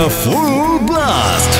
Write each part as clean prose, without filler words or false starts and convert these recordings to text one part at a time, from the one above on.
Full Blast.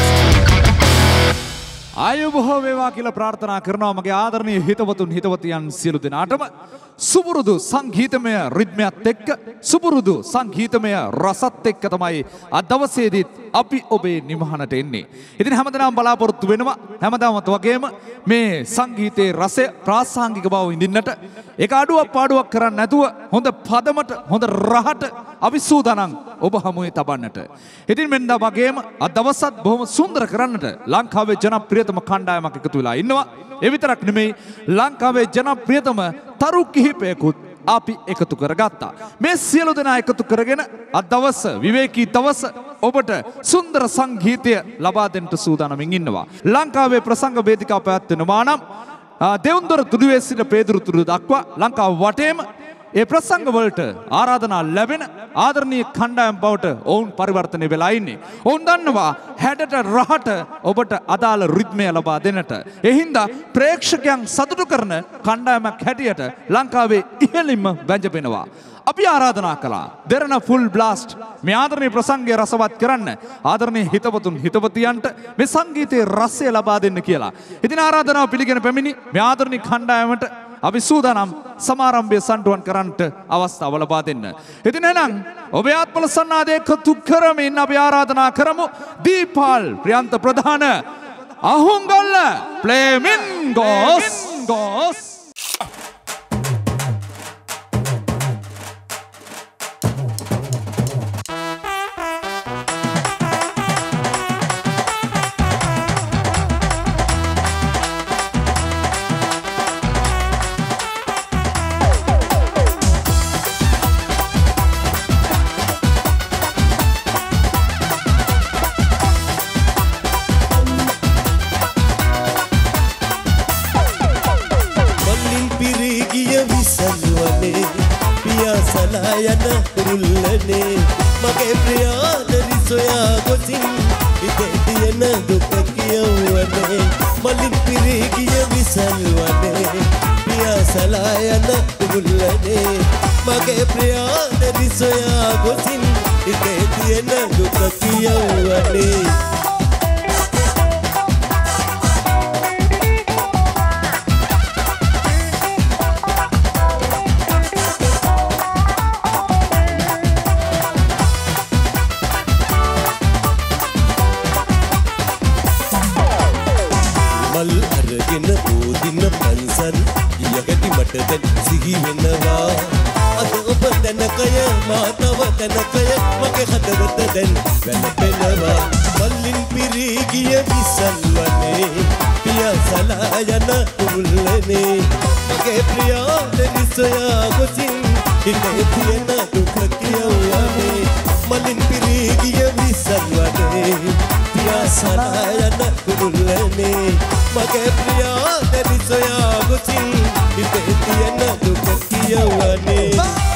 ආයුබෝව වේවා කියලා ප්‍රාර්ථනා කරනවා මගේ ආදරණීය හිතවතුන් හිතවතියන් සියලු දෙනාටම සුපුරුදු සංගීතමය රිද්මයත් එක්ක සුපුරුදු සංගීතමය රසත් එක්ක තමයි අද දවසේදීත් අපි ඔබේ නිමහනට එන්නේ. ඉතින් හැමදාම බලාපොරොත්තු වෙනවා හැමදාමත් වගේම මේ සංගීතයේ රසය ප්‍රාසංගික බව විඳින්නට ඒක අඩුවක් පාඩුවක් කරන්නේ නැතුව හොඳ පදමට හොඳ රහට අපි සූදානම් ඔබ හමුවේ තබන්නට. ඉතින් මෙන්න වගේම අද දවසත් බොහොම සුන්දර කරන්නට ලංකාවේ ජනප්‍රියතම කණ්ඩායමක් එකතු වෙලා ඉන්නවා. ඒ විතරක් නෙමෙයි ලංකාවේ ජනප්‍රියතම තරු කිහිපයකුත් අපි එකතු කරගත්තා. මේ සියලු දෙනා එකතු කරගෙන අද දවස විවේකී දවස ඔබට සුන්දර සංගීතය ලබා දෙන්න සූදානම්ින් ඉන්නවා. ලංකාවේ ප්‍රසංග වේදිකාව පැවැත්වෙනවා නම් දෙවුන්දර තුඩුවේ සිට පේදුරු තුඩුව දක්වා ලංකාව වටේම ඒ ප්‍රසංග වලට ආරාධනා ලැබෙන ආදරණීය කණ්ඩායම් බවට ඔවුන් පරිවර්තනය වෙලා ඉන්නේ. ඔවුන් දන්නවා හැඩට රහට ඔබට අදාළ රිද්මය ලබා දෙන්නට. ඒ හින්දා ප්‍රේක්ෂකයන් සතුටු කරන කණ්ඩායමක් හැටියට ලංකාවේ ඉහළින්ම වැජඹෙනවා. අපි ආරාධනා කළා දෙරණ ෆුල් බ්ලාස්ට් මේ ආදරණීය ප්‍රසංගය රසවත් කරන්න ආදරණීය හිතවතුන් හිතවතියන්ට මේ සංගීතයේ රසය ලබා දෙන්න කියලා. ඉතින් ආරාධනාව පිළිගෙන පැමිණි මේ ආදරණීය කණ්ඩායමට අපි සූදානම් සමාරම්භය සම්ඩුවන් කරන්නට අවස්ථාව ලබා දෙන්න. ඉතින් එහෙනම් ඔබේ ආත්මල සන්නාදය එකතු කරමින් අපි ආරාධනා කරමු දීපාල් ප්‍රියන්ත ප්‍රධාන අහුංගල්ල ෆ්ලේමින්ගෝස්. යන කුරුල්ලනේ මගේ ප්‍රියාදරි සොයා ගොසින් ඉතේ තියෙන දුක කියවන්නේ මලින් පිරී ගිය විසල් වනේ පියාසලා යන කුරුල්ලනේ මගේ ප්‍රියාදරි සොයා ගොසින් ඉතේ තියෙන දුක කියවන්නේ සිහි වෙනවා අද ඔබ දැනකය මාතව දැනකය මගේ හදවත දැන් වැළපෙනවා මල්ලින් පිරී ගිය විසල් වනේ පියාසලා යන කුරුල්ලනේ මගේ ප්‍රියාදරි සොයා ගොසින් ඉතේ තියෙන දුක කියවන්නේ මල්ලින් පිරී ගිය විසල් වනේ පියාසලා යන කුරුල්ලනේ මගේ ප්‍රියාදරි සොයා ගොසින් ඉතේ තියෙන දුක කියවන්නේ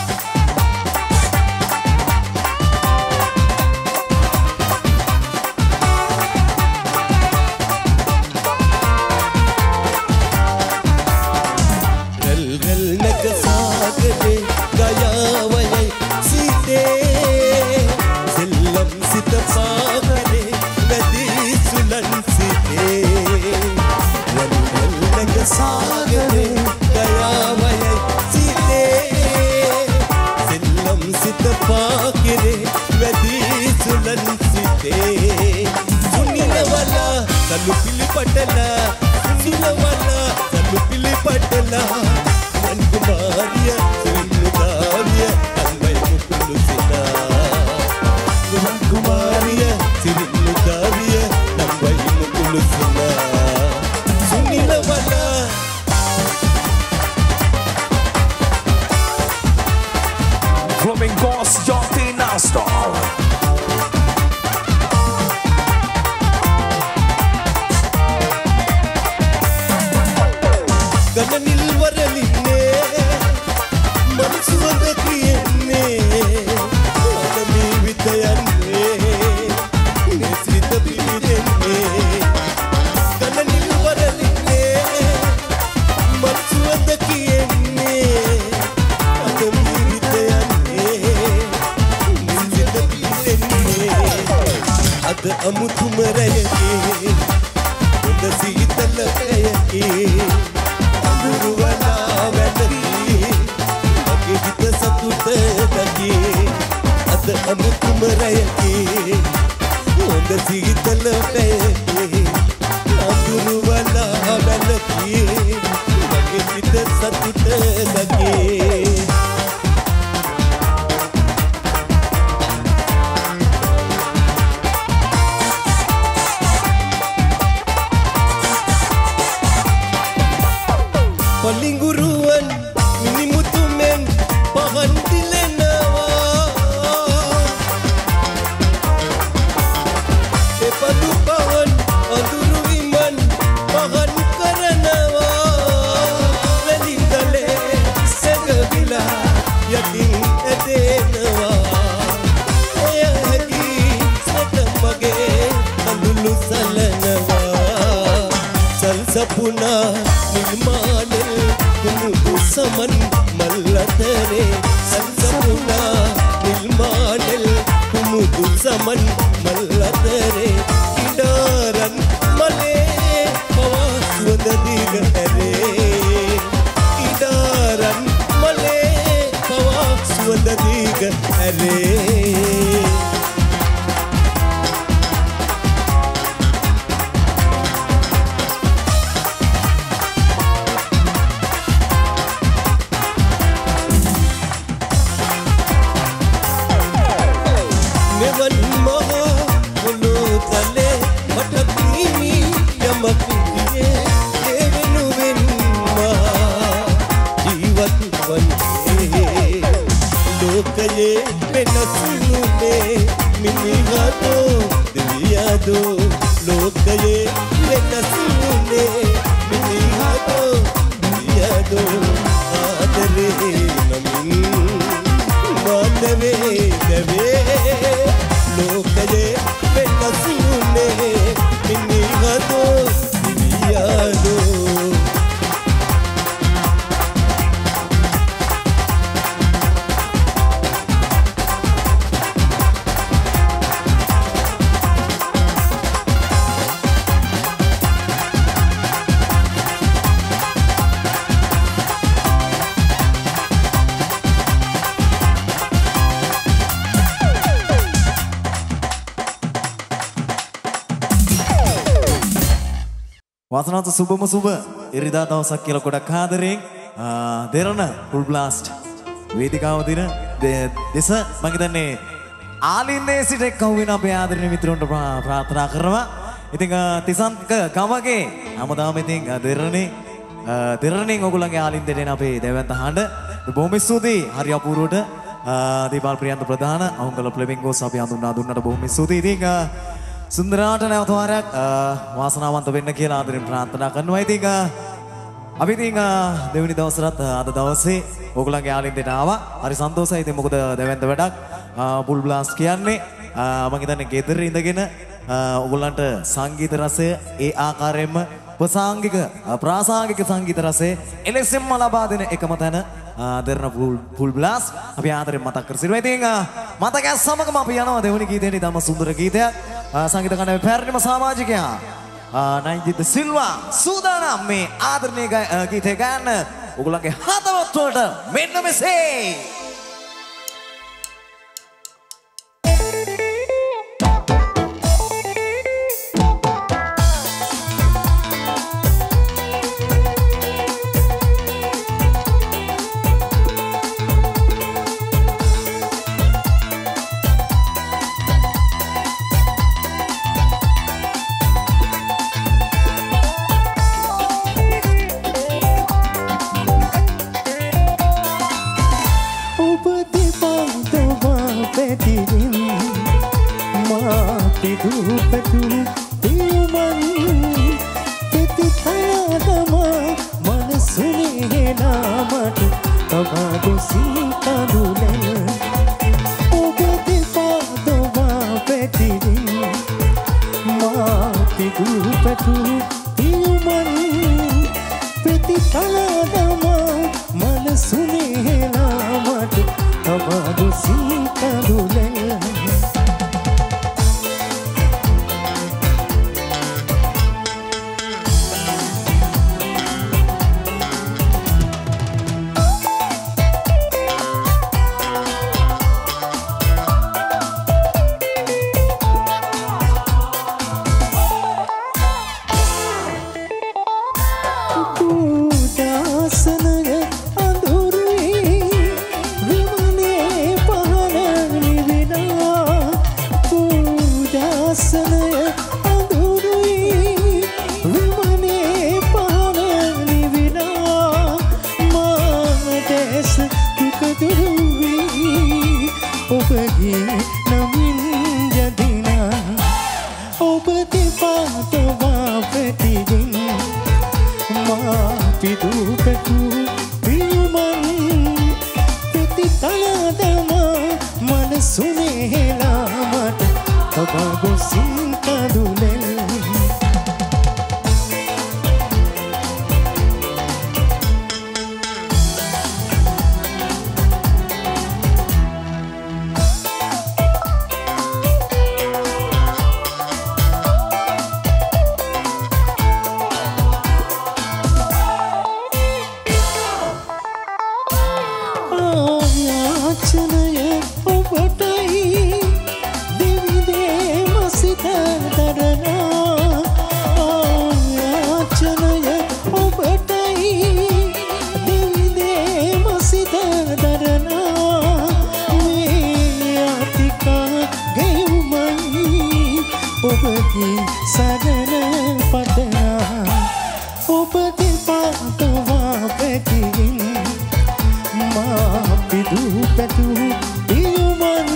රල් රල් නග සාගරේ ගයාවයයි සිතේ සෙල්ලම් සිත පාගරේ නදී සුලන් සිතේ රල් රල් නග සාගරේ පාකිරේ වැදී සුලන් සිතේ සුනිලවලා සලු පිළිපටලා සුනිලවලා සලු පිළිපටලා මන් කුමාරිය සිරිමුදාවිය අංගයි මුකුළු සිනා මන් කුමාරිය සිරිමුදාවිය අංගයි මුකුළු සිනා සුනිලවලා Flamingos, Jotina Star. ගණනිල් වරලින්නේ මනසුවද කියන්නේ අදමී විත යන්නේ නිසිත පිළිදෙන්නේ ගණනිල් වරලින්නේ මනසුවද කියන්නේ අදමී විත යන්නේ නිසිත පිළිදෙන්නේ සමන් මල් අතරේ සංසමුණා නිල්මානෙල් කුමුදු සමන් මල් අතරේ ඉඩාරන් මලේ පවා සුවඳ දිග ඇරේ ඉඩාරන් මලේ පවා සුවඳ දිග ඇරේ lokale penasune minigado deviado lokale penasune minigado deviado adare namin mandave deve lokale penasune minigado deviado වාසනාවන්ත සුබම සුබ ඉරිදා දවසක් කියලා ගොඩක් ආදරෙන් දෙරණ ෆුල් බ්ලාස්ට් වේදිකාව දින දෙස මම හිතන්නේ ආලින්දේ සිට එක්කවුවෙන අපේ ආදරණීය මිත්‍රයන්ට ප්‍රාර්ථනා කරනවා. ඉතින් තිසන්ක ගමගේ හැමදාම ඉතින් දෙරණෙන් ඔයගොල්ලන්ගේ ආලින්දේට එන අපේ දෙවන්ත හඬ බොහොම ස්තුතියි. හරි අපූර්වට දීපාල් ප්‍රියන්ත ප්‍රධාන අවුංගල ප්ලෙමින්ගෝස් අපි හඳුන්වා දුන්නට බොහොම ස්තුතියි. ඉතින් සුන්දරාට නැවත වාරයක් වාසනාවන්ත වෙන්න කියලා ආදරෙන් ප්‍රාර්ථනා කරනවා. ඉතින් අපි ඉතින් දෙවෙනි දවසට අද දවසේ ඕගොල්ලන්ගේ ආලින්දේට ආවා. හරි සන්තෝෂයි. ඉතින් මොකද දෙවෙන්ද වැඩක් පුල් බ්ලාස්ට් කියන්නේ මම හිතන්නේ ගෙදර ඉඳගෙන ඕගොල්ලන්ට සංගීත රසය ඒ ආකාරයෙන්ම ප්‍රසංගික ප්‍රාසංගික සංගීත රසය එලෙසින්ම ලබා දෙන එකම තැන දෙරණ පුල් බ්ලාස්ට් අපි ආදරෙන් මතක් කර සිටිනවා. ඉතින් මතකයක් සමගම අපි යනවා දෙවෙනි ගීතේට. ඉතාම සුන්දර ගීතයක්. සංගීත කණ්ඩායමේ පැරණිම සමාජිකයා නයින්ජිත් සිල්වා සූදානම් මේ ආදරණීය ගීතය ගන්න ඔයගොල්ලන්ගේ හදවත් වලට මෙන්න මෙසේ. යාචනය ඔබටයි දෙවිදේ මසිත දරනා යාචනය ඔබටයි දෙවිදේ මසිත දරනා මේ අතිකා ගෙවුමයි ඔබගේ සරණ පදනා ඔබගේ පාතවා පැතිරින් මා පිදු පැතු දියුමන්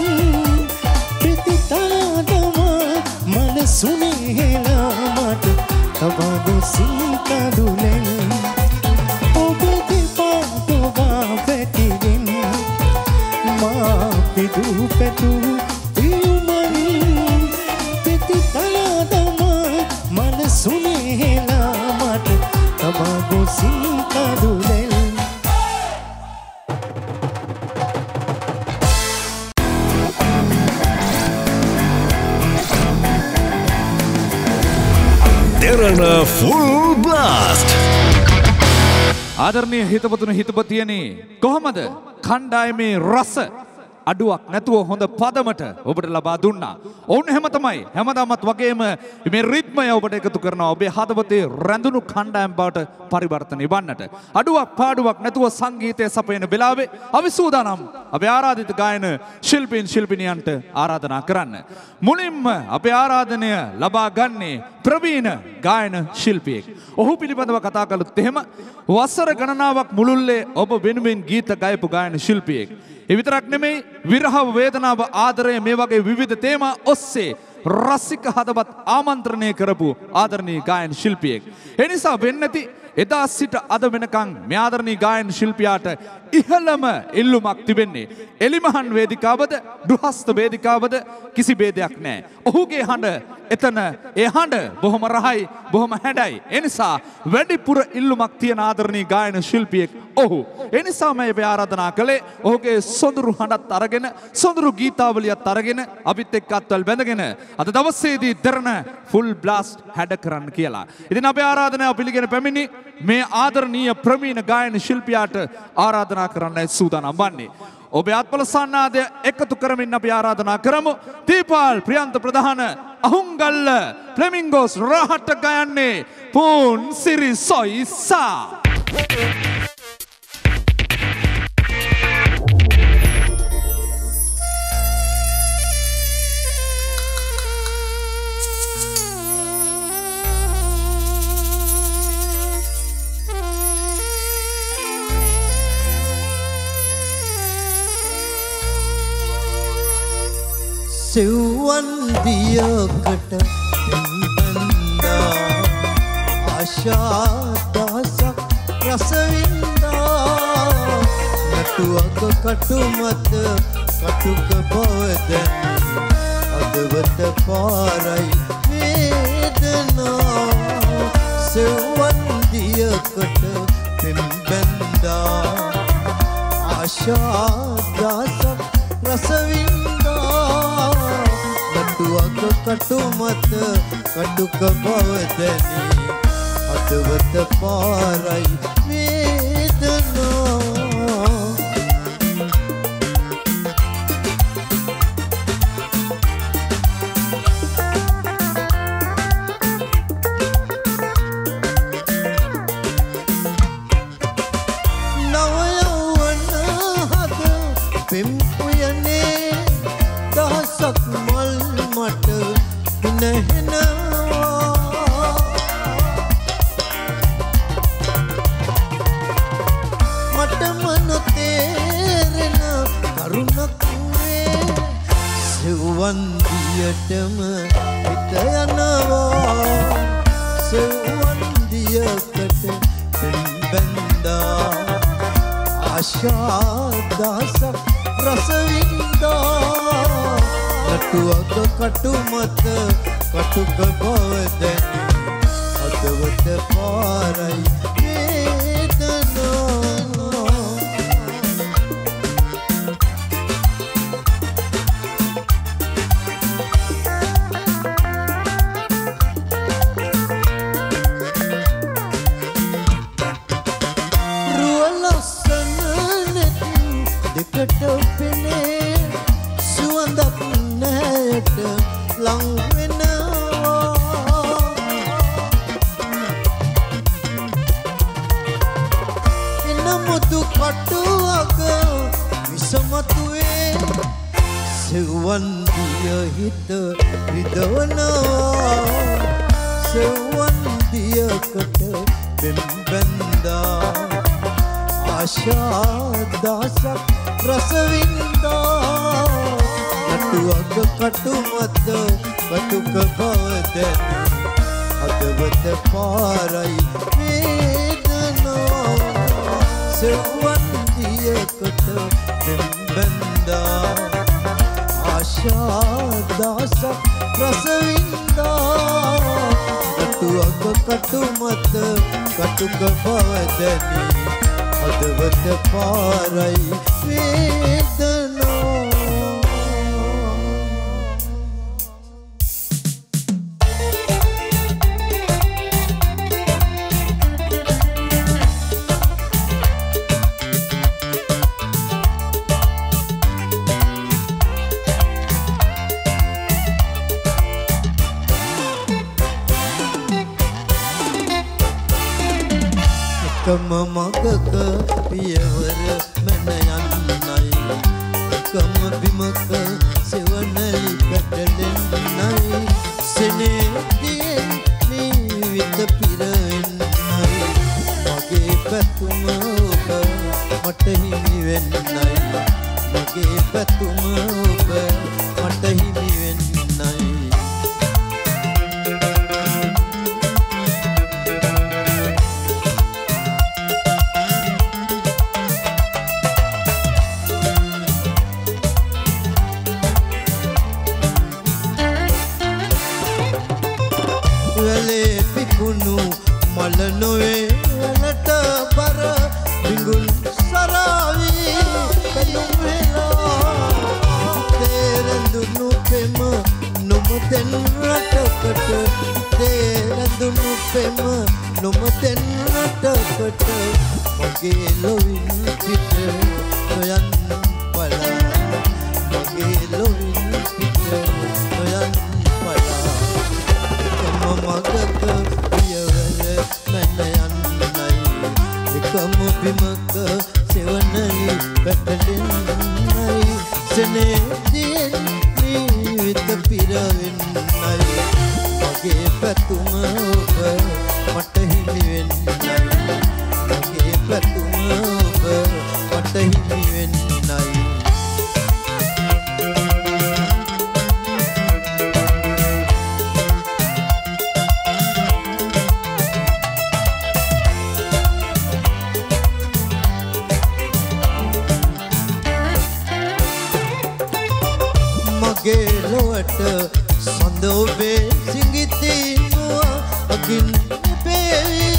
ප්‍රතිතාදම මනසුනේ හෙලා මට තබාදු සිතදුලෙන් ඔබගේ පාතවා පැතිරින් මා පිදු පැතු දියුමන් ප්‍රතිතාදම මනසුනේ හෙලා මට තබාදු සිතදුලෙන් Derana Full Blast. ආදරණීය හිතවතුන් හිතපතියනි කොහමද කණ්ඩායමේ රස අඩුවක් නැතුව හොඳ පදමට ඔබට ලබා දුන්නා. ඔවුන් හැම තමයි හැමදාමත් වගේම මේ රිද්මය ඔබට එකතු කරනවා. ඔබේ හදවතේ රැඳුණු කණ්ඩායම් බවට පරිවර්තනය වන්නට. අඩුවක් පාඩුවක් නැතුව සංගීතය සපයන වෙලාවේ අපි සූදානම් අපේ ආරාධිත ගායන ශිල්පීන් ශිල්පිනියන්ට ආරාධනා කරන්න. මුලින්ම අපේ ආරාධනය ලබා ගන්නේ ප්‍රවීණ ගායන ශිල්පියෙක්. ඔහු පිළිබඳව කතා කළොත් එහෙම වසර ගණනාවක් මුළුල්ලේ ඔබ වෙනුවෙන් ගීත ගයපු ගායන ශිල්පියෙක්. ඒ විතරක් නෙමෙයි විරහ වේදනාව ආදරය මේ වගේ විවිධ තේමා ඔස්සේ රසික හදවත් ආමන්ත්‍රණය කරපු ආදරණීය ගායන ශිල්පියෙක්. ඒ නිසා වෙන්නති එදා සිට අද වෙනකන් මේ ආදරණීය ගායන ශිල්පියාට ඉහළම ඉල්ලුමක් තිබෙන්නේ. එලිමහන් වේදිකාවද දුහස්ත වේදිකාවද කිසි ભેදයක් නැහැ. ඔහුගේ හඬ එතන ඒ හඬ බොහොම රහයි බොහොම හැඩයි. ඒ නිසා වැඩිපුර ඉල්ලුමක් තියෙන ආදරණීය ගායන ශිල්පියෙක් ඔහු. ඒ නිසා මම මේ ආරාධනා කළේ ඔහුගේ සොඳුරු හඬත් අරගෙන සොඳුරු ගීතාවලියත් අරගෙන අපිත් එක්ක අත්වල බැඳගෙන අද දවසේදී දරන ෆුල් බ්ලාස්ට් හැඩ කරන්න කියලා. ඉතින් අපේ ආරාධනාව පිළිගෙන පැමිණි මේ ආදරණීය ප්‍රවීණ ගායන ශිල්පියාට ආරාධනා කරන්නයි සූදානම් වන්නේ. ඔබේ අත්පල සන්නාදය එකතු කරමින් අපි ආරාධනා කරමු. දීපාල් ප්‍රියන්ත ප්‍රධාන අහුංගල්ල ෆ්ලෙමින්ගෝස් රහට ගයන්නේ පුන් සිරි සොයිසා. සෙව්වන් දියකට බඳා ආශාදසක් රසවින්දා නටුවක කටුමත කටුක බවදැනි අදවත පාරයි වේදනා සෙව්වන් දියකට බඳා ආශාදසක් රසවින්දා නටුවක කටුමත කටුක බවදැනි අදවත පාරයි වේදනා වන්දියටම හිත යනවා සෙව්වන් දියකට බැඳා ආශාදසක් රසවින්දා නටුවක කටුමත කටුක බවදැනි අදවත පාරයි වේදනා දෙකට පෙනේ සෙවන් දිය හිත විදවනවා සෙවන් දියකට බෙම්බැන්දා ආශා දහසක් රස වින්දා නටුවක කටු මත කටුක බවදැන හදවත පාරයි වේදනා සෙවන් දියකට බෙම්බැන්දා ආශා දහසක් රස වින්දා නටුවක කටු මත කටුක බවදැන හදවත පාරයි වේදනා එකම මගක පියවර මැන යන්නයි එකම බිමක සෙවණලි පැටලෙන්නයි සෙනෙහදියෙන් නිවිත පිරෙන්නයි මගේ පැතුම ඔබ මට හිමි වෙන්නයි මගේ පැතුම ඔබ මට හිමි වෙන්නයි මල නොවේ වලට බර බිඟුල් සරාවි බැලුම් වෙලා තේරඳුණු පෙම නොමතෙන් රටකට තේරඳුණු පෙම නොමතෙන් රටකට මගේ ලොවින් පිට නොයන් පලා මගේ ලොවින් පිට නොයන් පලා එකම මගක එකම බිමක සෙවණලි පැටලෙන්නයි සෙනෙහදියෙන් නිවිත පිරෙන්නයි මගේ පැතුම ඔබ මට හිමි වෙන්නයි මගේ පැතුම ඔබ මට හිමි වෙන්නයි ලොවට සඳ ඔබේ සිඟිතිනුව අකින් පේවි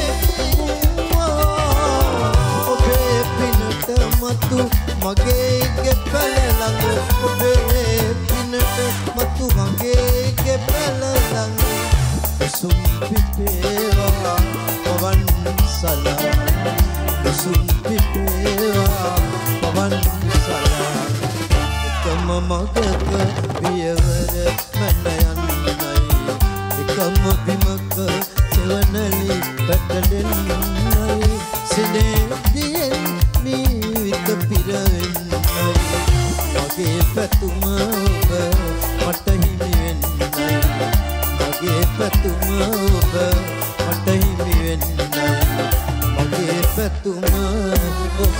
ඔබේ පිනට මතු මගේ ගෙපල ළඟ ඔබේ පිනට මතු මගේ ගෙපල ළඟ සුම් පිපේවා පවන් සලා සුම් පිපේවා පවන් සලා එකම මගක පියවර මැන යන්නයි එකම බිමක සෙවණලි පැටලෙන්නයි සෙනෙහදියෙන් නිවිත පිරෙන්නයි මගේ පැතුම ඔබ මට හිමි වෙන්නයි මගේ පැතුම ඔබ මට හිමි වෙන්නයි මගේ පැතුම ඔබ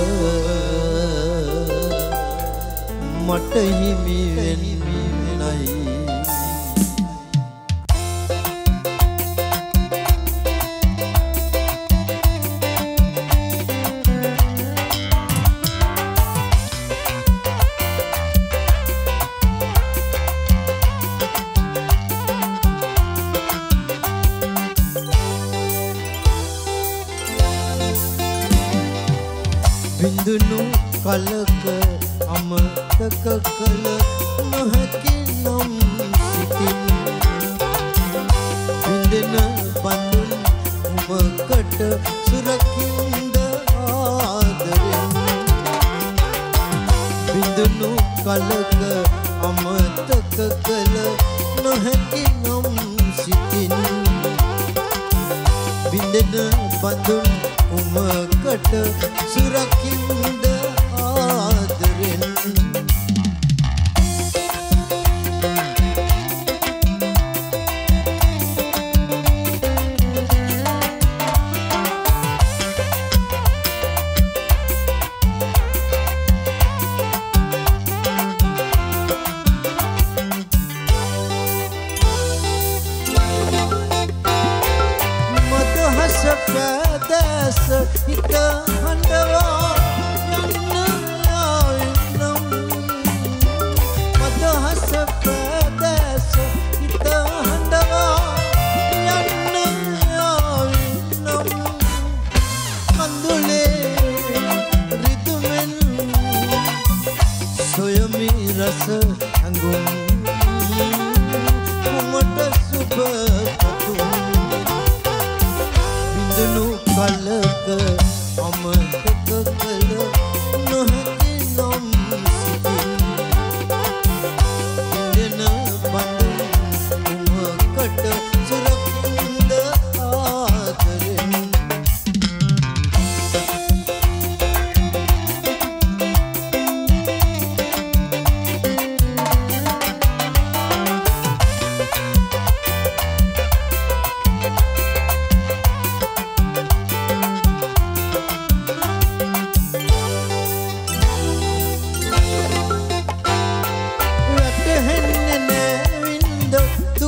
මට හිමි වෙන්නයි බිඳුණු කලක අමතක කළ නොහැකි නම් සිටින් බිඳෙන බඳුන් උඹකට සුරකින්ද ආදරෙන් බිඳුණු කලක අමතක කළ නොහැකි නම් සිටින් බිඳෙන බඳුන් උඹකට සුරකින්ද ආදරෙන්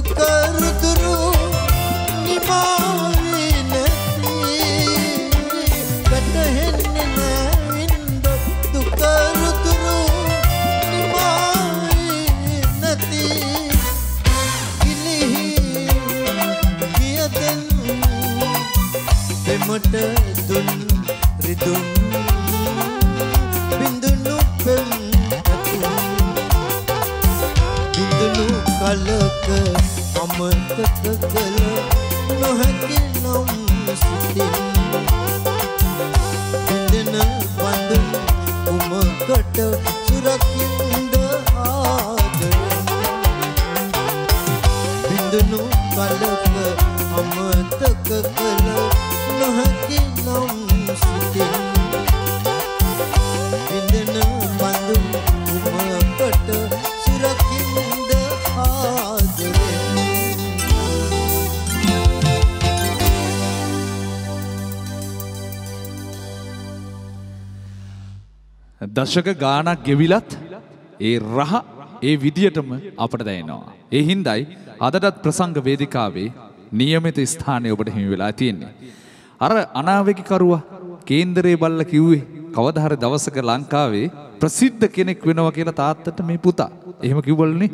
දුක රුදුරු නිමාවේ නැති වැටහෙන්නේ නැවින්ද දුක රුදුරු නිමාවේ නැති ගිලිහි ගියදෙන් පෙමට දුන් රිදුම් බින්දුනු පෙම් බින්දුනු කලක අමතක කළ නොහැකි නම් සිතින් බින්දන බඳුන් උමකට සුරකින්ද ආදරෙන් බින්දුනු කලක අමතක කළ නොහැකි නම් සිතින් බින්දන බඳුන් උමකට සුරකින්ද ආදරෙන් දශක ගානක් ගෙවිලත් ඒ රහ ඒ විදියටම අපට දැනෙනවා. ඒ හින්දායි අදටත් ප්‍රසංග වේදිකාවේ නියමිත ස්ථානය ඔබට හිමි වෙලා තියෙන්නේ. අර අනාවැකිකරුවා කේන්දරේ බල්ලා කිව්වේ කවදා හරි දවසක ලංකාවේ ප්‍රසිද්ධ කෙනෙක් වෙනවා කියලා තාත්තට මේ පුතා. එහෙම කිව්වලුනේ.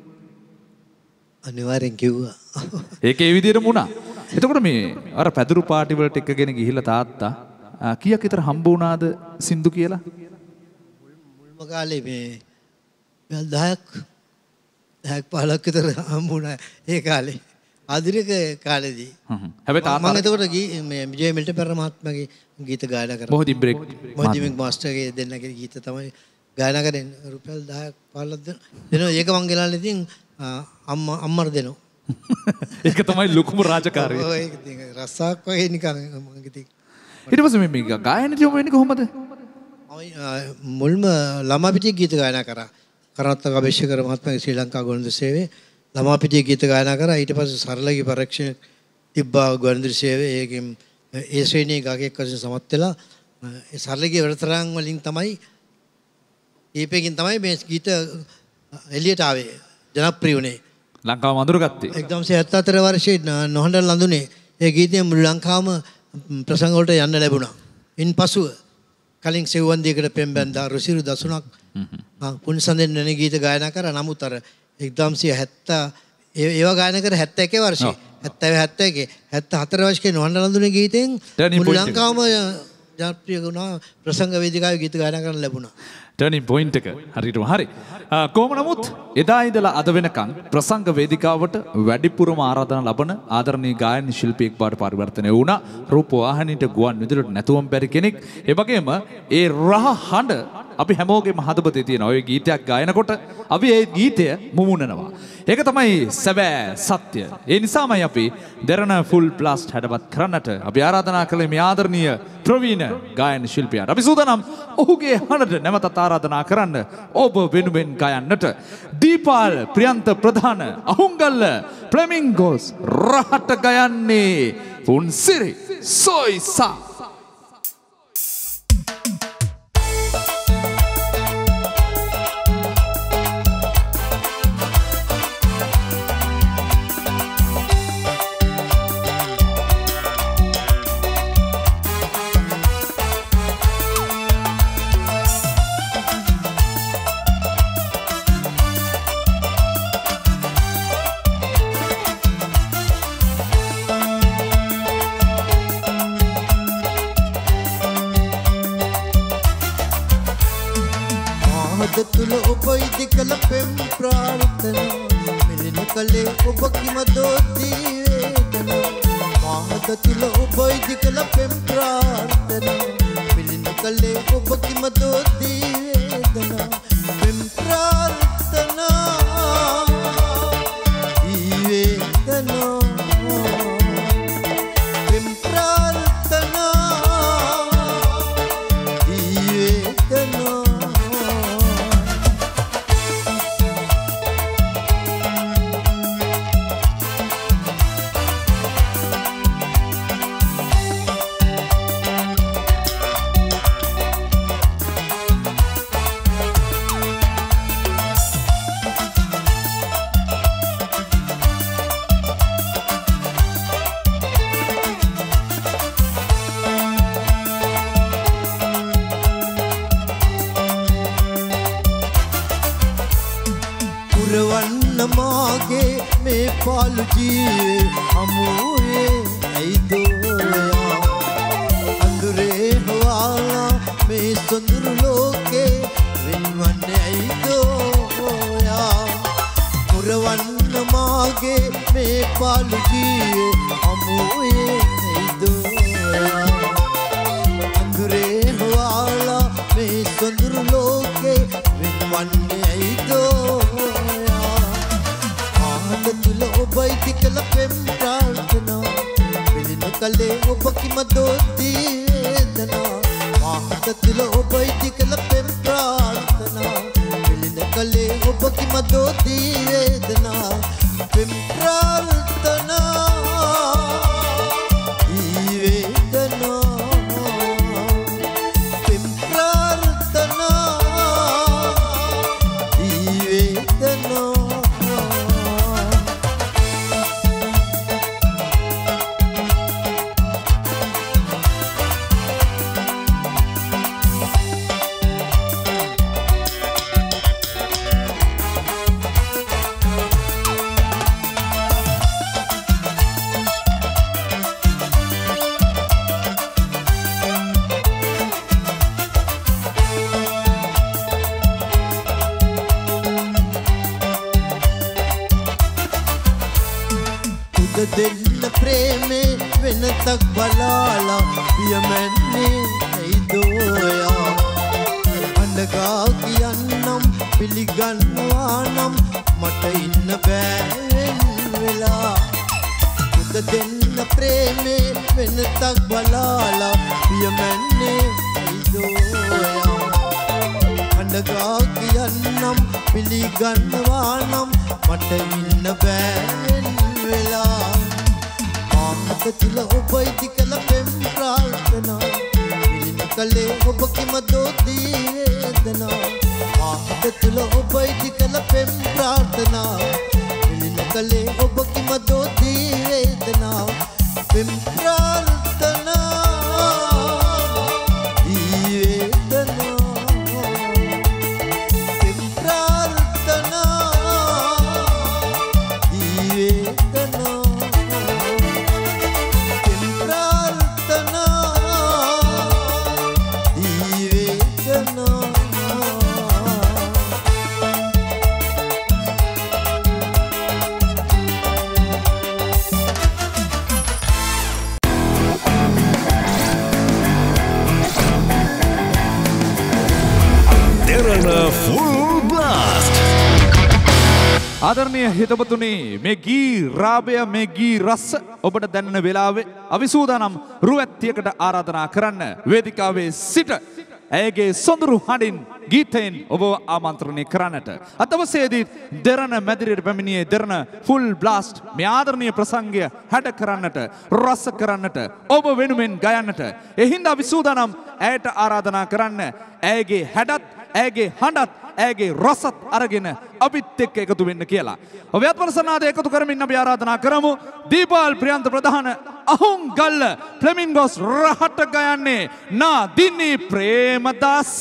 අනිවාර්යෙන් කිව්වා. ඒක ඒ විදියටම වුණා. එතකොට මේ අර පැදුරු පාටි වලට එක්කගෙන ගිහිල්ලා තාත්තා කීයක් විතර හම්බ වුණාද සින්දු කියලා? මුල්ම කාලේ මේ 10ක් 15ක් විතර හම්බුණා ඒ කාලේ. ආධුනික කාලේදී. හැබැයි තාත්තා මම එතකොට මේ විජය මිල්ට පෙරේරා මහත්මයාගේ ගීත ගායනා කරා. මොහොතින් බ්‍රේක් මොහොතින් මාස්ටර්ගේ දෙන්නගේ ගීත තමයි ගායනා කරන්නේ. රුපියල් 10ක් 15ක් දෙනවා. ඒක මං ගෙනාලා ඉතින් අම්මර දෙනවා. ඒක තමයි ලොකුම රාජකාරිය. ඔය ඒක ඉතින් රසාක් වගේ නිකන් මම ඉතින් ඊට පස්සේ මේ ගායනට යොමු වෙන්නේ කොහොමද? මුල්ම ළමා පිටියේ ගීත ගායනා කරා. කරත්තක අබේශේකර මහත්මයාගේ ශ්‍රී ලංකා ගුවන්විදුලි සේවයේ ළමා පිටියේ ගීත ගායනා කරා. ඊට පස්සේ සරලගේ පරීක්ෂණ තිබ්බා ගුවන්විදුලි සේවයේ. ඒකෙන් ඒ ශ්‍රේණියේ ගායකයෙක් වශයෙන් සමත් වෙලා ඒ සරලගේ වැඩතරන් වලින් තමයි ඊපෙකින් තමයි මේ ගීත එළියට ආවේ. ජනප්‍රිය වුණේ. ලංකාව මඳුරගත්තේ. 1974 වර්ෂයේ නොහඬන ලඳුනේ ඒ ගීතය මුළු ලංකාවම ප්‍රසංග වලට යන්න ලැබුණා. ඉන්පසුව කලින් සෙව්වන්දියකට පෙම්බැන්දා රුසිරු දසුණක් පුන්සඳෙන් වෙන ගීත ගායනා කරා. නමුත් අර 1970 ඒවා ගායනා කර 71 වර්ෂයේ 70 71 74 වර්ෂයේ නොහඬන ලඳුනේ ගීතෙන් මුළු ලංකාවම ජනප්‍රිය වුණා. ප්‍රසංග වේදිකාවේ ගීත ගායනා කරන්න ලැබුණා. ටර්නින් පොයින්ට් එක හරියටම හරි. කොහොම නමුත් එදා ඉඳලා අද වෙනකන් ප්‍රසංග වේදිකාවට වැඩිපුරම ආරාධනා ලබන ආදරණීය ගායන ශිල්පියෙක් බවට පරිවර්තනය වුණා. රූපවාහිනියට ගුවන් විදුලියට නැතුවම බැරි කෙනෙක්. ඒ වගේම ඒ රහ හඬ අපි හැමෝගෙම හදවතේ තියෙන ඔය ගීතයක් ගායනකොට අපි ඒ ගීතය මුමුණනවා. ඒක තමයි සැබෑ සත්‍ය. ඒ නිසාමයි අපි දෙරණ ෆුල් බ්ලාස්ට් හැඩවත් කරන්නට අපි ආරාධනා කළේ මේ ආදරණීය ප්‍රවීණ ගායන ශිල්පියාට. අපි සූදානම් ඔහුගේ හඬට නැවතත් ආරාධනා කරන්න ඔබ වෙනුවෙන් ගයන්නට දීපාල් ප්‍රියන්ත ප්‍රධාන අහුංගල්ල ෆ්ලෙමින්ගෝස් රහට ගයන්නේ පුන්සිරි සොයිසා. තුල ඔබ ඉදිකල පෙම් ප්‍රාර්ථනා මෙලින කලේ ඔබ කිමදෝ දීවේදනා මාහත තුල ඔබ ඉදිකල පෙම් ප්‍රාර්ථනා මෙලින කලේ ඔබ කිමදෝ දීවේදනා පෙම් ප්‍රාර්ථනා දීවේදනා පෙම් ප්‍රාර්ථනා දීවේදනා පුරවන්න මාගේ මේ පාළු ජීවේ අමුවේ ඇයිදෝයා අඳුරේ හොවාලා මේ සොඳුරු ලෝකේ වෙන්වන්නේ ඇයිදෝයා පුරවන්න මාගේ මේ පාළු ජීවේ අමුවේ ඇයිදෝයා අඳුරේ හොවාලා මේ සොඳුරු ලෝකේ වෙන්වන්නේ ඇයිදෝයා ආහඬ තුල ඔබයි දිකල පෙම් ප්‍රාර්ථනා පිළින කලේ ඔබ කිමදෝදී වේදනා ආහඬ තුල ඔබයි දිකල පෙම් ප්‍රාර්ථනා පිළින කලේ ඔබ කිමදෝදී වේදනා පෙම් ප්‍රාර්ථනා ී වේදනා පෙම් ප්‍රාර්ථනා ී වේදනා දෙන්න ප්‍රේමේ වෙනතක් බලාලා පියමැන්නේ ඇයිදෝයා අඬගා කියන්නම් පිළිගන්නවා නම් මට ඉන්න බෑ වෙලා පුත දෙන්න ප්‍රේමේ වෙනතක් බලාලා පියමැන්නේ ඇයිදෝයා අඬගා කියන්නම් පිළිගන්නවා නම් මට ඉන්න බෑ වෙලා ආහත තුල ඔබයි දිකල පෙම් ප්‍රාර්ථනා පිළින කලේ ඔබ කිමදෝදී වේදනා ආහත තුල ඔබයි දිකල පෙම් ප්‍රාර්ථනා පිළින කලේ ඔබ කිමදෝදී වේදනා පෙම් ප්‍රාර්ථනා ී වේදනා පෙම් ප්‍රාර්ථනා ී වේදනා Derana Full Blast. ආදරණීය හිතවතුනි මේ ගී රාබය මේ ගී රස ඔබට දැනෙන වෙලාවේ අවිසූදානම් රුවැත්තියකට ආරාධනා කරන්න වේදිකාවේ සිට ඇයගේ සොඳුරු හඬින් ගීතයෙන් ඔබ ආමන්ත්‍රණය කරන්නට අතවසේදී දෙරණ මැදිරියට පැමිණියේ දෙරණ ෆුල් බ්ලාස්ට් මේ ආදරණීය ප්‍රසංගය හැඩ කරන්නට රස කරන්නට ඔබ වෙනුවෙන් ගයන්නට එහින්දා විසූදානම් ඇයට ආරාධනා කරන්න ඇයගේ හැඩත් ඇයගේ හඬත් ඇයගේ රසත් අරගෙන අපිත් එක්ක එකතු වෙන්න කියලා. ඔබ යත්වර්සනාද එකතු කරමින් අපි ආරාධනා කරමු. දීපාල් ප්‍රියන්ත ප්‍රධාන අහුන් ගල්ල ෆ්ලෙමින්ගෝස් රහට ගයන්නේ නා දින්නි ප්‍රේමදාස.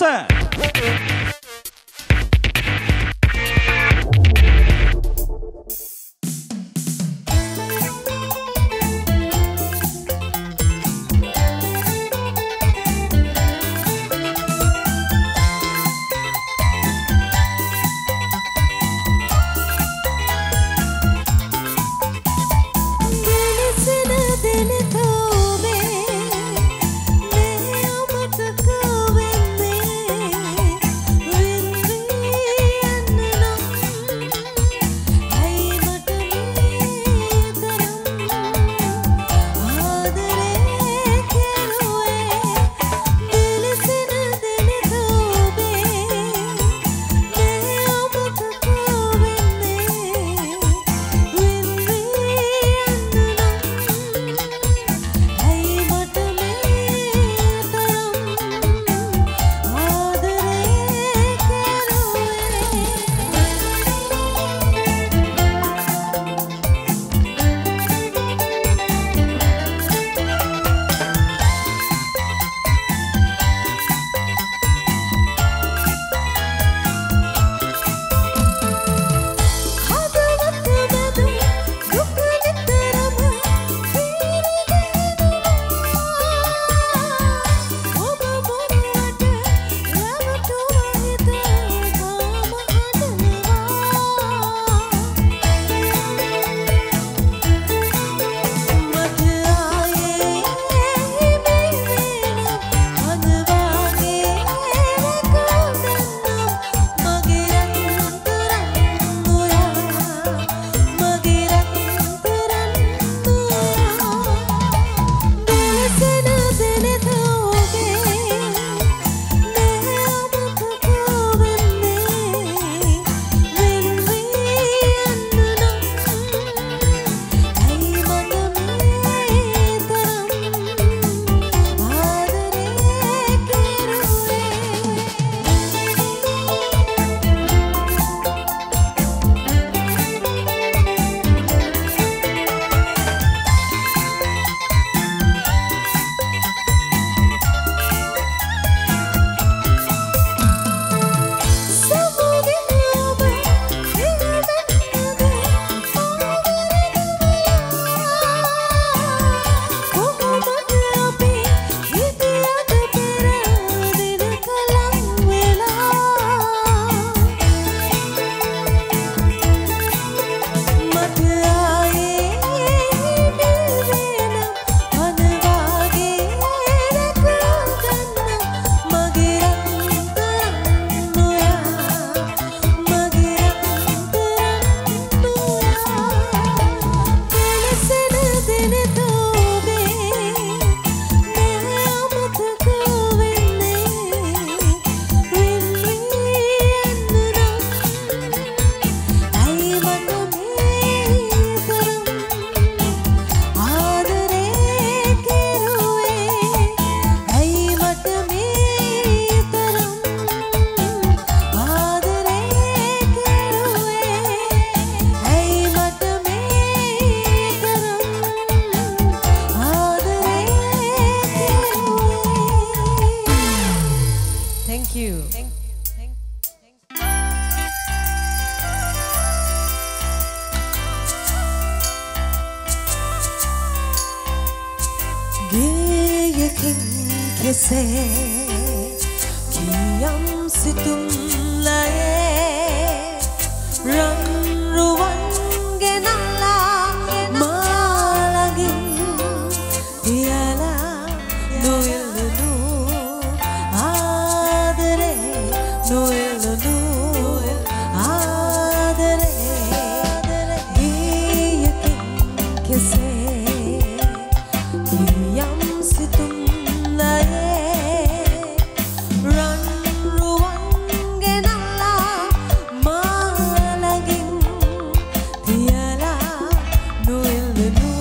කෙසේ කියම් සිතුම් ලයේ රන් රුවන් ගෙනලා මාළඟින් තියලා නොයලනු ආදරේ නොයලනු ආදරේ ගියකින් කෙසේ කියම් සිතුම් ලයේ රන් රුවන් ගෙනලා මාළඟින් තියලා නොයලනු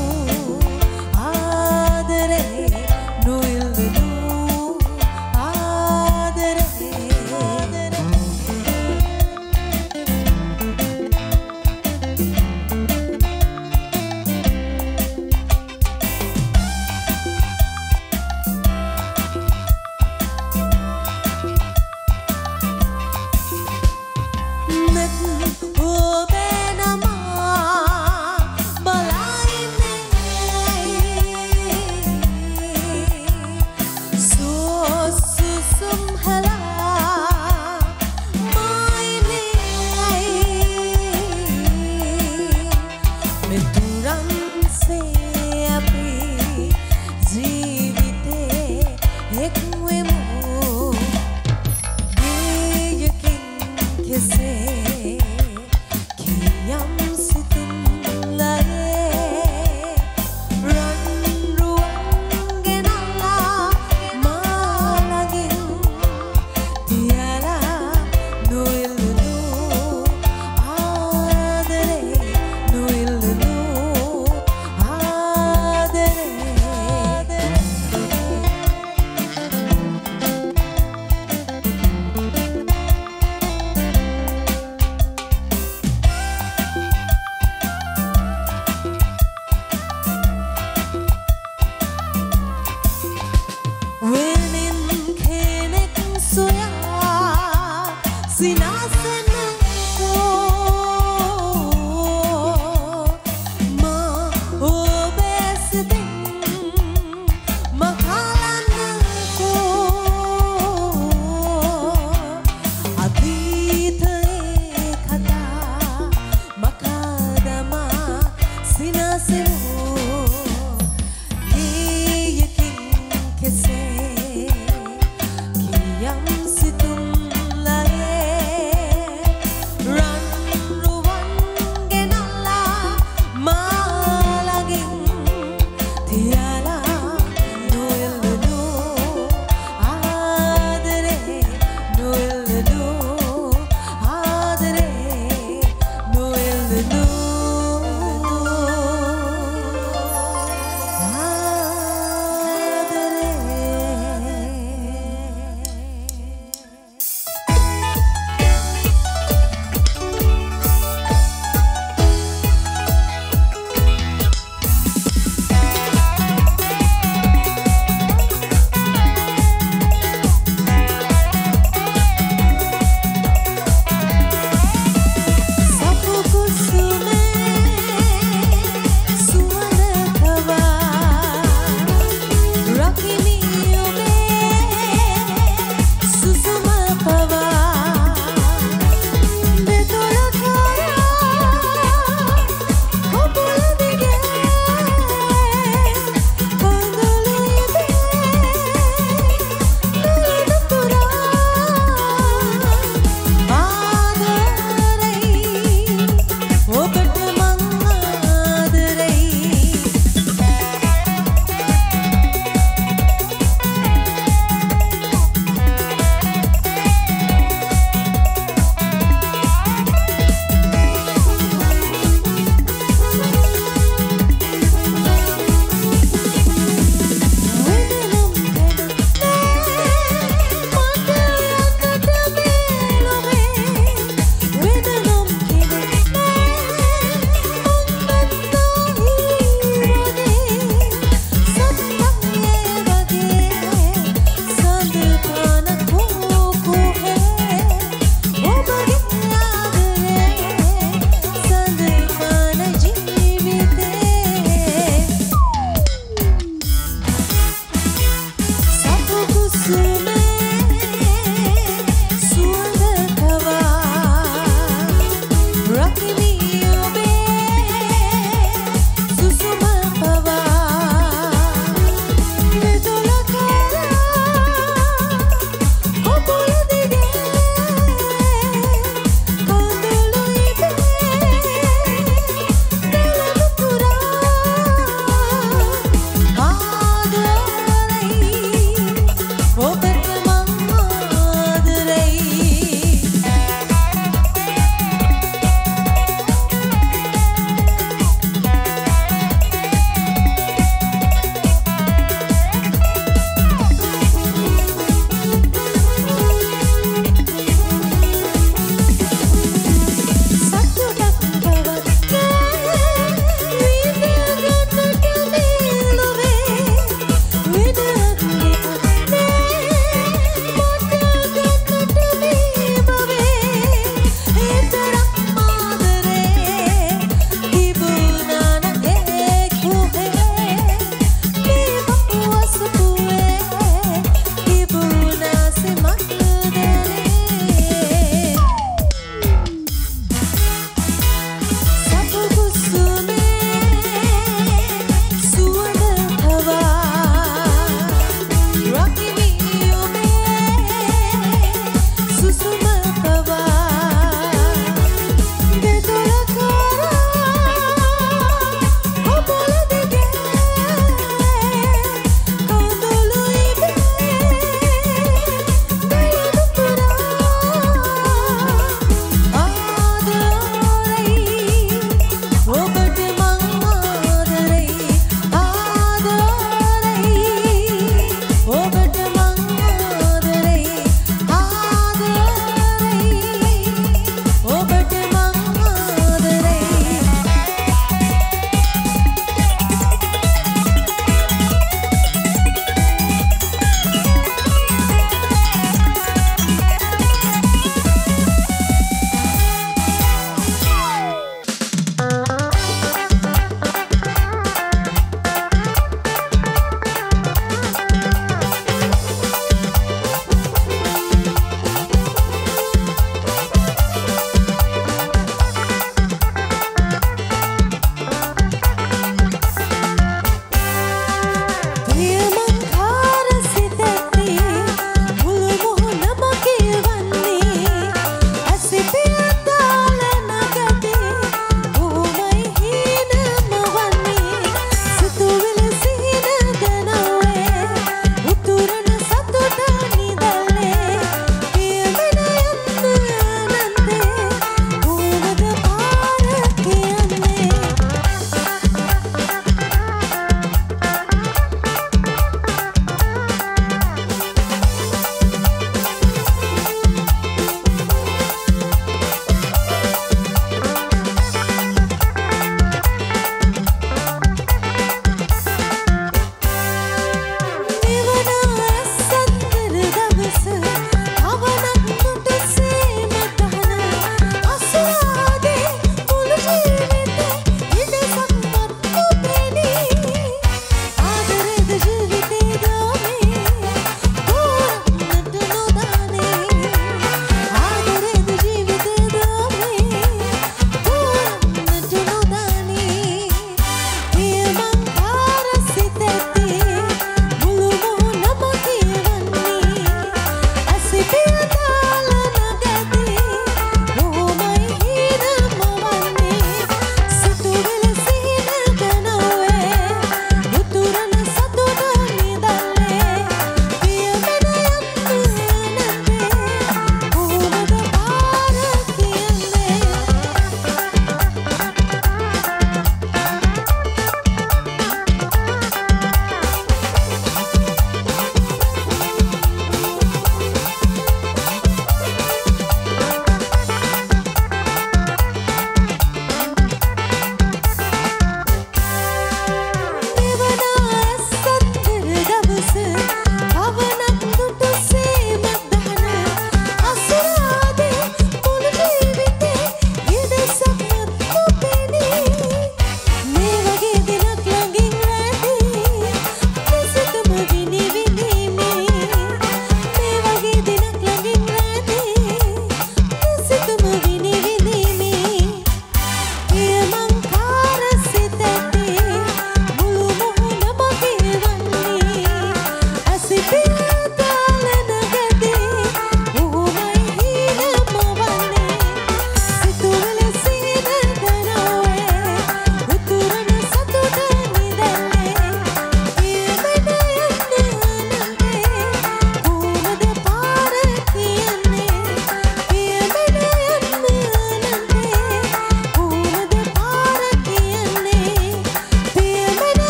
ආදරේ නොයලනු ආදරේ සිතුම් ලයේ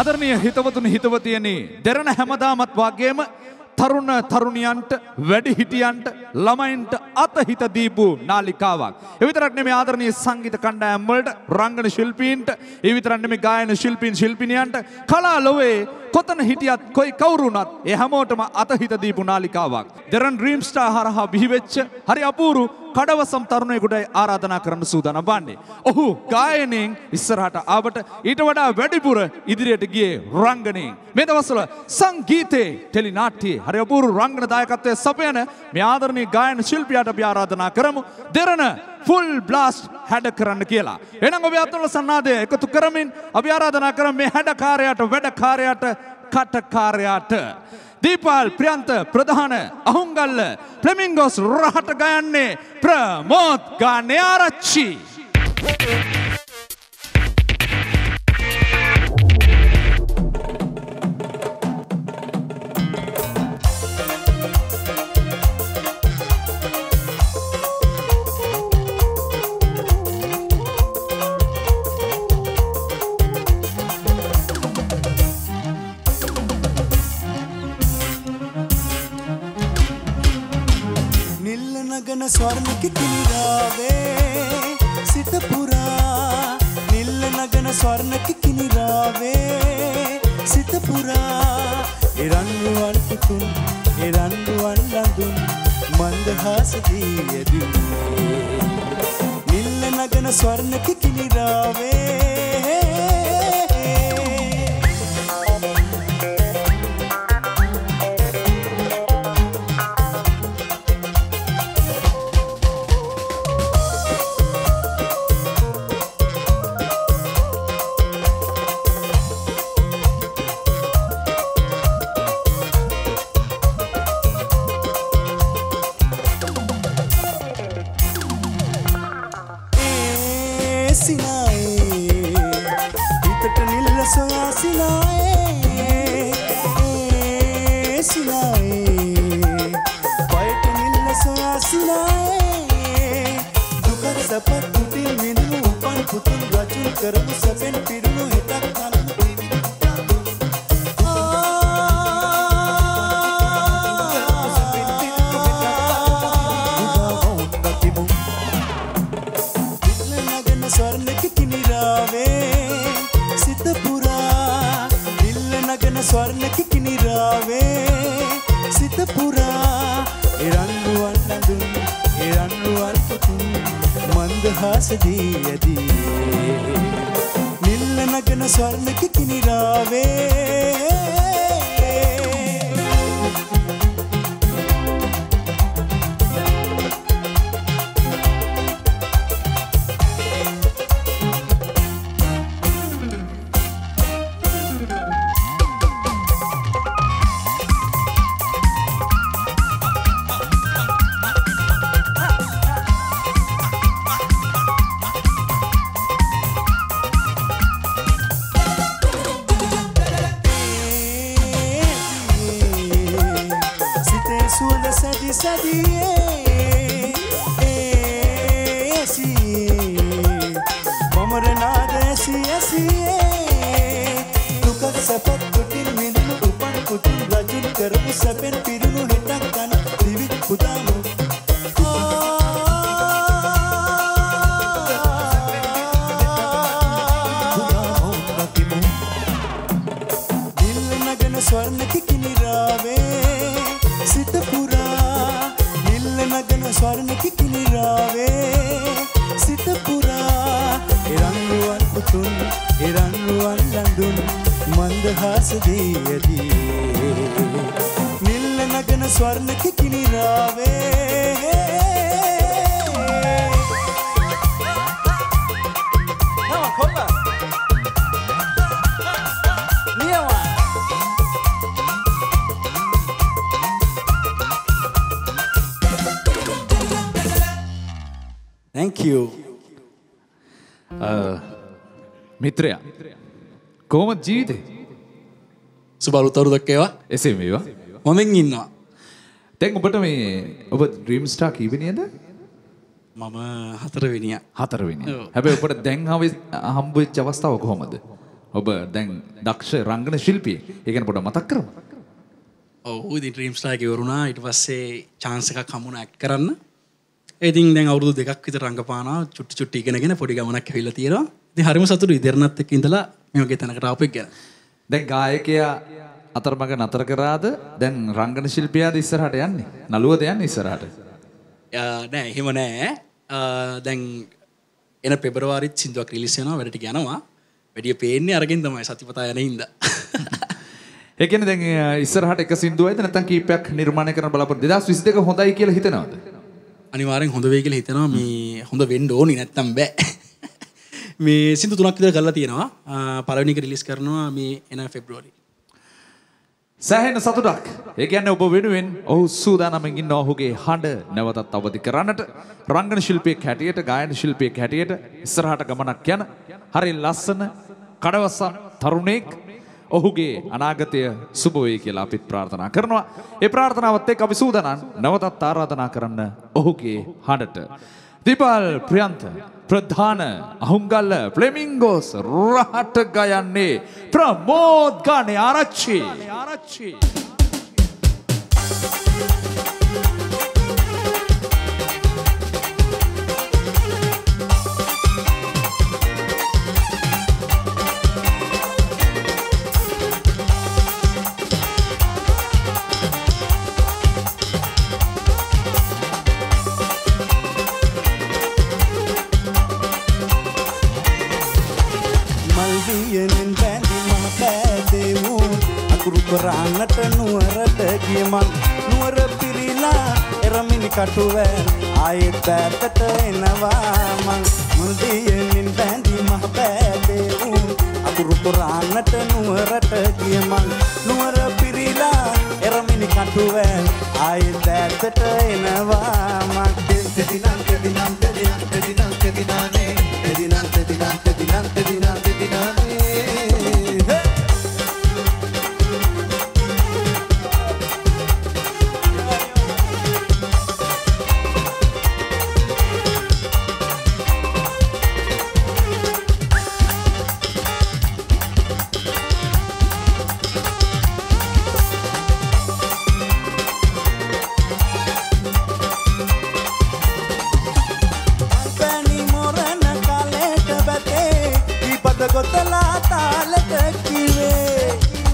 ආදරණීය හිතවතුනි හිතවතියනි දෙරණ හැමදාමත් වාගේම තරුණ තරුණියන්ට වැඩිහිටියන්ට ළමයින්ට අතහිත දීපු නාලිකාවක්. ඒ විතරක් නෙමෙයි ආදරණීය සංගීත කණ්ඩායම් වලට රංගන ශිල්පීන්ට ඒ විතරක් නෙමෙයි ගායන ශිල්පීන් ශිල්පිනියන්ට කලා ලෝවේ කොතන හිටියත් කොයි කවුරු වුණත් ඒ හැමෝටම අතහිත දීපු නාලිකාවක්. දෙරන් ඩ්‍රීම් ස්ටාර් හරහා බිහිවෙච්ච හරි අපූරු කඩවසම් තරුණයෙකුට ආරාධනා කරන්න සූදානම් වන්නේ. ඔහු ගායනයෙන් ඉස්සරහට ආවට ඊට වඩා වැඩිපුර ඉදිරියට ගියේ රංගනයෙන්. මේ දවස්වල සංගීතයේ ටෙලි නාට්‍යයේ හරි අපූරු රංගන දායකත්වයේ සපයන මේ ආදරණීය ගායන ශිල්පියාට අපි ආරාධනා කරමු. දෙරණ ෆුල් බ්ලාස්ට් හැඩ කරන්න කියලා. එහෙනම් ඔබ අත්වල සන්නාදය එකතු කරමින් අපි ආරාධනා කරමු මේ හැඩකාරයාට වැඩකාරයාට කටකාරයාට දීපල් ප්‍රියන්ත ප්‍රධාන අහුංගල්ල ෆ්ලෙමින්ගෝස් රහට ගයන්නේ ප්‍රමෝද් ගානයාරච්චි. නගන ස්වර්ණක කිනිරාවේ සිත පුරා නිල්ල නගන ස්වර්ණක කිනිරාවේ සිත පුරා එරන්නුවන් පුතුන් එරන්නුවන් ලඳුන් මන්දහාසදී යදුනේ නිල්ල නගන ස්වර්ණක කිනිරාවේ මිත්‍රයා කොහොමද ජීවිතේ? සුබ අලුත් අවුරුද්දක් ඒවා. එසේ මේවා. හොඳින් ඉන්නවා. දැන් ඔබට මේ ඔබ ඩ්‍රීම් ස්ටාර් කීවෙනියද? මම 4 වෙනියා. 4 වෙනියා. හැබැයි ඔබට දැන් හම්බෙච්ච අවස්ථාව කොහොමද? ඔබ දැන් දක්ෂ රංගන ශිල්පියෙක්. ඒ ගැන පොඩ්ඩක් මතක් කරමු. ඔව් ඉතින් ඩ්‍රීම් ස්ටාර් එක ඉවරුණා. ඊට පස්සේ chance එකක් හම්බුණා ඇක්ට් කරන්න. ඉතින් දැන් අවුරුදු 2ක් විතර රංගපානවා. චුට්ටි ඉගෙනගෙන පොඩි ගමනක් ඇවිල්ලා තියෙනවා. ඉතින් හරිම සතුටුයි දෙරණත් එක්ක ඉඳලා මේ වගේ තැනකට ආපු එක ගැන. දැන් ගායකයා අතරමඟ නතර කරාද? දැන් රංගන ශිල්පියාද ඉස්සරහට යන්නේ? නළුවද යන්නේ ඉස්සරහට? නෑ එහෙම නෑ. දැන් එන පෙබරවාරිත් සින්දුවක් රිලීස් වෙනවා. වැඩ ටික යනවා. වැඩිය පේන්නේ අරගෙන තමයි සතිපතා යන හින්දා. ඒ කියන්නේ දැන් ඉස්සරහට එක සින්දුවයිද නැත්නම් කීපයක් නිර්මාණය කරන්න බලාපොරොත්තු 2022 හොඳයි කියලා හිතනවද? අනිවාර්යෙන් හොඳ වෙයි කියලා හිතනවා. මේ හොඳ වෙන්න ඕනි නැත්තම් බෑ. මේ සින්දු 3ක් විතර කරලා තියෙනවා. පළවෙනි එක රිලීස් කරනවා මේ එන පෙබ්‍රුවරි. සෑහෙන සතුටක්. ඒ කියන්නේ ඔබ වෙනුවෙන් ඔහු සූදානම්ින් ඉන්න ඔහුගේ හඬ නැවතත් අවදි කරන්නට රංගන ශිල්පියෙක් හැටියට ගායන ශිල්පියෙක් හැටියට ඉස්සරහට ගමනක් යන හරි ලස්සන කඩවසම් තරුණෙක් ඔහුගේ අනාගතය සුබ වෙයි කියලා අපිත් ප්‍රාර්ථනා කරනවා. ඒ ප්‍රාර්ථනාවත් එක්ක අපි සූදානම් නැවතත් ආරාධනා කරන්න ඔහුගේ හඬට. දීපල් ප්‍රියන්ත ප්‍රධාන අහුංගල්ල ෆ්ලෙමින්ගෝස් රහට ගයන්නේ ප්‍රමෝද් ගානේ ආරච්චි. මල්වියෙන් බැඳි මම පෑදෙමු අකුරු කරන්නට නුවරට ගිය මං නුවර පිරීලා එරමිනි කටුවැල් ආයෙත් ඈතට එනවා මං මල්වියෙන් බැඳි මම පෑදෙමු අකුරු කරන්නට නුවරට ගිය මං නුවර පිරීලා එරමිනි කටුවැල් ආයෙත් ඈතට එනවා මං ගොතලා තාලට කිවේ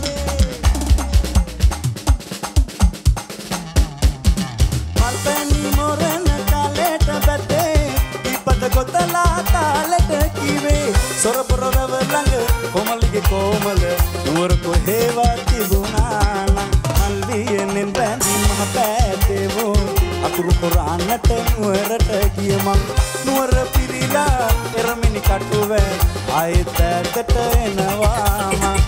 මල්පැණි මොරණ කාලෙට බැතේ ඉපද ගොතලා තාලට කිවේ සොරපොර වැව ළඟ කොමලිගේ කොමල නුවර කොහෙවත් තිබුණා නම් මල්වියෙන් බැඳි මහ පෑදෙවෝ අකුරු කොරන්නට නුවරට ගිය මං නුවර පිරීලා එරමිනි කටුවැල් ආයෙත් ඈතට එනවා මං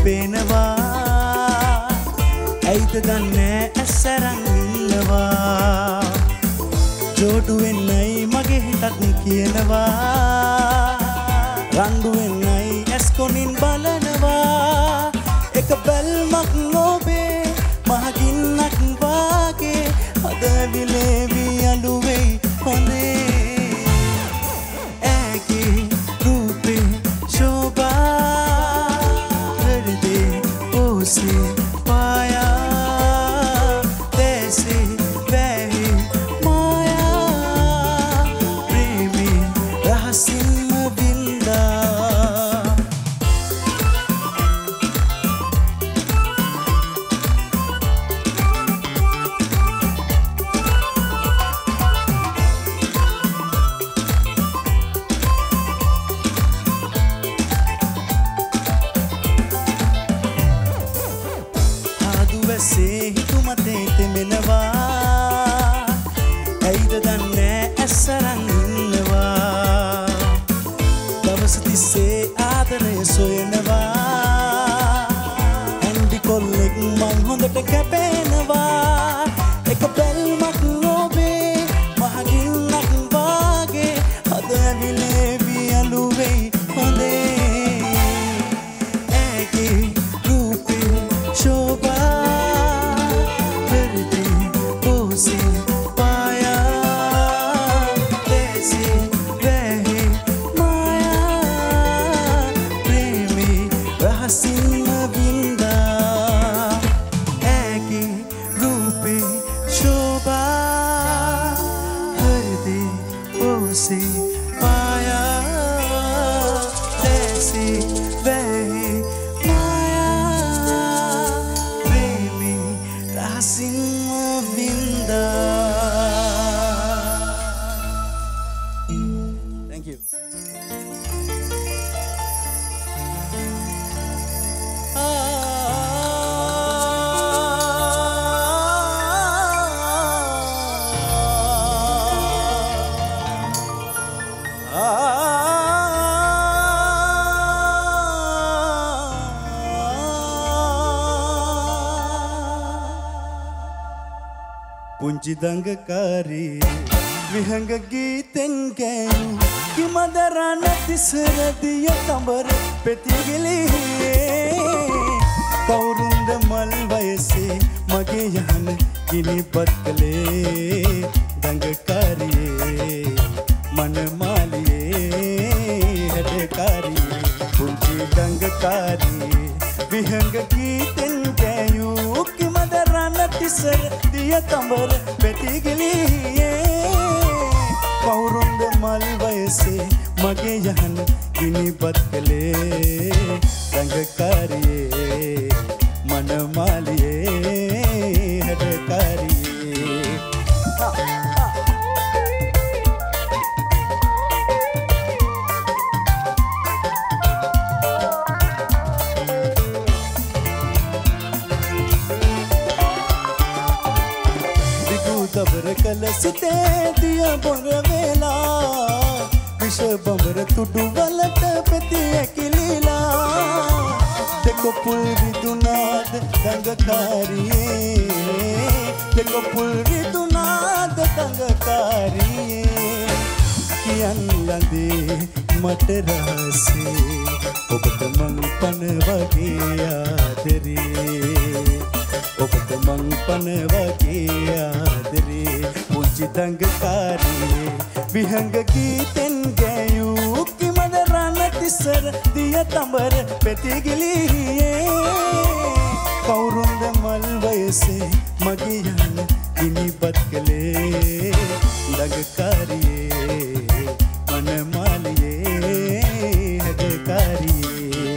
පේනවා ඇයිද දන්නේ ඇසරන් ඉන්නවා ජෝඩු වෙන්නයි මගේ හිතත් කියනවා රණ්ඩු වෙන්නයි ඇස් කොනින් බලනවා එක බැල්මක් නොබේ මහගින්නක් වාගේ අද විලේවි අලුවේ හොඳේ ඇගේ රූපේ ශෝභා හෘදේ ඕසේ පායා දේසේ වැහි මායා ප්‍රේමී රහසින්ම වින්දා ඇයිද දන්නේ ඇසරන් ඉන්නවා දවස තිස්සේ ආදරය සොයනවා ඇන්ඩි කොල්ලෙක් මං හොඳට කැපෙනවා එක බැල්මක් නොබේ මහගින්නක් වාගේ අද ඇවිලේවි අලුවේ හොඳේ ඇගේ රූපේ ශෝභා පුංචි දඟකාරී විහංග ගීතෙන් ගෑනු කිමදරා නැති සරදිය කඹර පෙතිගිලියේ කවුරුන්ද මල් වයසේ මගේ යහන ගිනිපත් කළේ දඟකාරියේ මනමාලියේ හැඩකාරියේ පුංචි දඟකාරී විහංග ගීතෙන් ගෑනු කිමදරා නැති සරදිය කඹර පෙතිගිලියේ කවුරුන්ද මල් වයසේ මගේ යහන ගිනිපත් කළේ දඟකාරියේ මනමාලියේ හැඩකාරියේ දබර කල සිතේ දිය බොර වේලා විෂ බඹර තුඩු වලට පෙති ඇකිලිලා දෙකොපුල් විදුනාද දඟකාරියේ දෙකොපුල් විදුනාද දඟකාරියේ කියන් ලඳේ මට රහසේ ඔබට මං පන වගේ ආදරේ ඔබට මං පන වගේ ආදරේ පුංචි දඟකාරියේ විහංග ගීතෙන් ගෑයූ කිමද රණති සරදිය තඹර පෙතිගිලියේ කවුරුන්ද මල් වයසේ මගේ යන ගිනිපත් කළේ දඟකාරියේ මනමාලියේ හැඩකාරියේ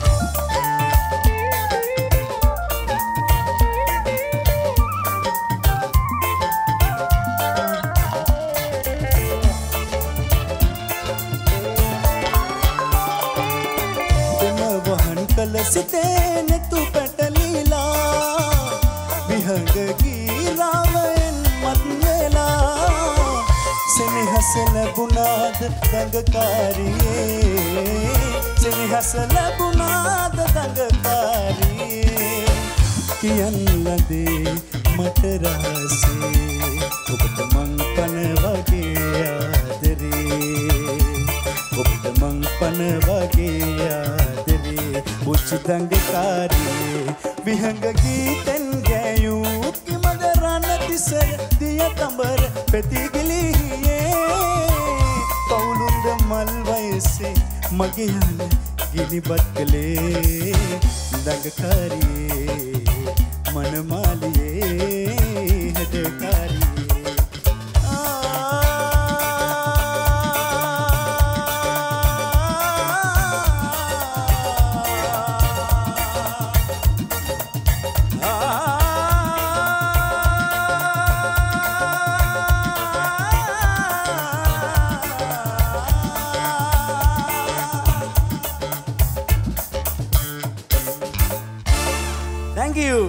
සිතේ නෙතු පැටලිලා විහඟ ගීරාවෙන් මත් වෙලා සෙනෙහස ලැබුණාද දඟකාරියේ සෙනෙහස ලැබුණාද දඟකාරියේ කියන් ලදේ මට රහසේ ඔබට මං පන වගේ ආදරේ ඔබට මං පන වගේ ආදරේ උච්චතංගකාරී විහංග ගීතෙන් ගෑයූ කිමද රණ තිසර දිය තඹර පෙතිගිලිහියේ පවුලුන්ද මල් වයසේ මගේ යන ගිනිබත් කළේ දඟකාරියේ මනමාලියේ හැඩකාරියේ Thank you.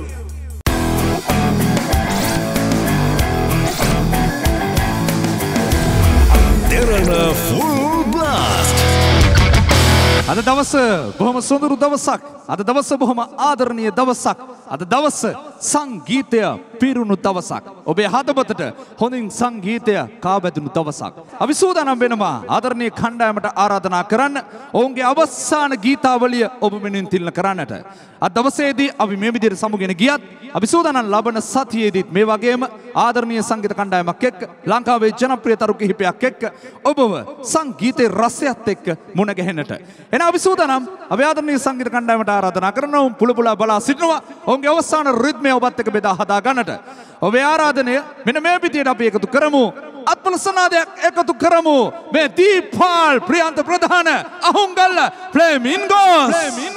Derana Full Blast. අද දවස බොහොම සොඳුරු දවසක්. අද දවස බොහොම ආදරණීය දවසක්. අද දවස සංගීතය පිරුණු දවසක්. ඔබේ හදවතට හොඳින් සංගීතය කාබැදුණු දවසක්. අපි සූදානම් වෙනවා ආදරණීය කණ්ඩායමට ආරාධනා කරන්න ඔවුන්ගේ අවසාන ගීතාවලිය ඔබ වෙනුවෙන් තිලන කරන්නට. අද දවසේදී අපි මේ විදිහට සමුගෙන ගියත් අපි සූදානම් ලබන සතියේදීත් මේ වගේම ආදරණීය සංගීත කණ්ඩායමක් එක්ක ලංකාවේ ජනප්‍රිය තරු කිහිපයක් එක්ක ඔබව සංගීතයේ රසයත් එක්ක මුණ ගැහෙන්නට. එන අපි සූදානම් අපි ආදරණීය සංගීත කණ්ඩායමට ආරාධනා කරනවා උන් පුලපුලා බලා සිටිනවා ඔවුන්ගේ අවසාන රිද්මය ඔබත් එක්ක බෙදා හදා ගන්නට. ඔබේ ආරාධනය මෙන්න මේ විදිහට අපි එකතු කරමු. ආත්මසනාදයක් එකතු කරමු. මේ දීපාල් ප්‍රියන්ත ප්‍රධාන අහුංගල්ල ෆ්ලේමින්ගෝස්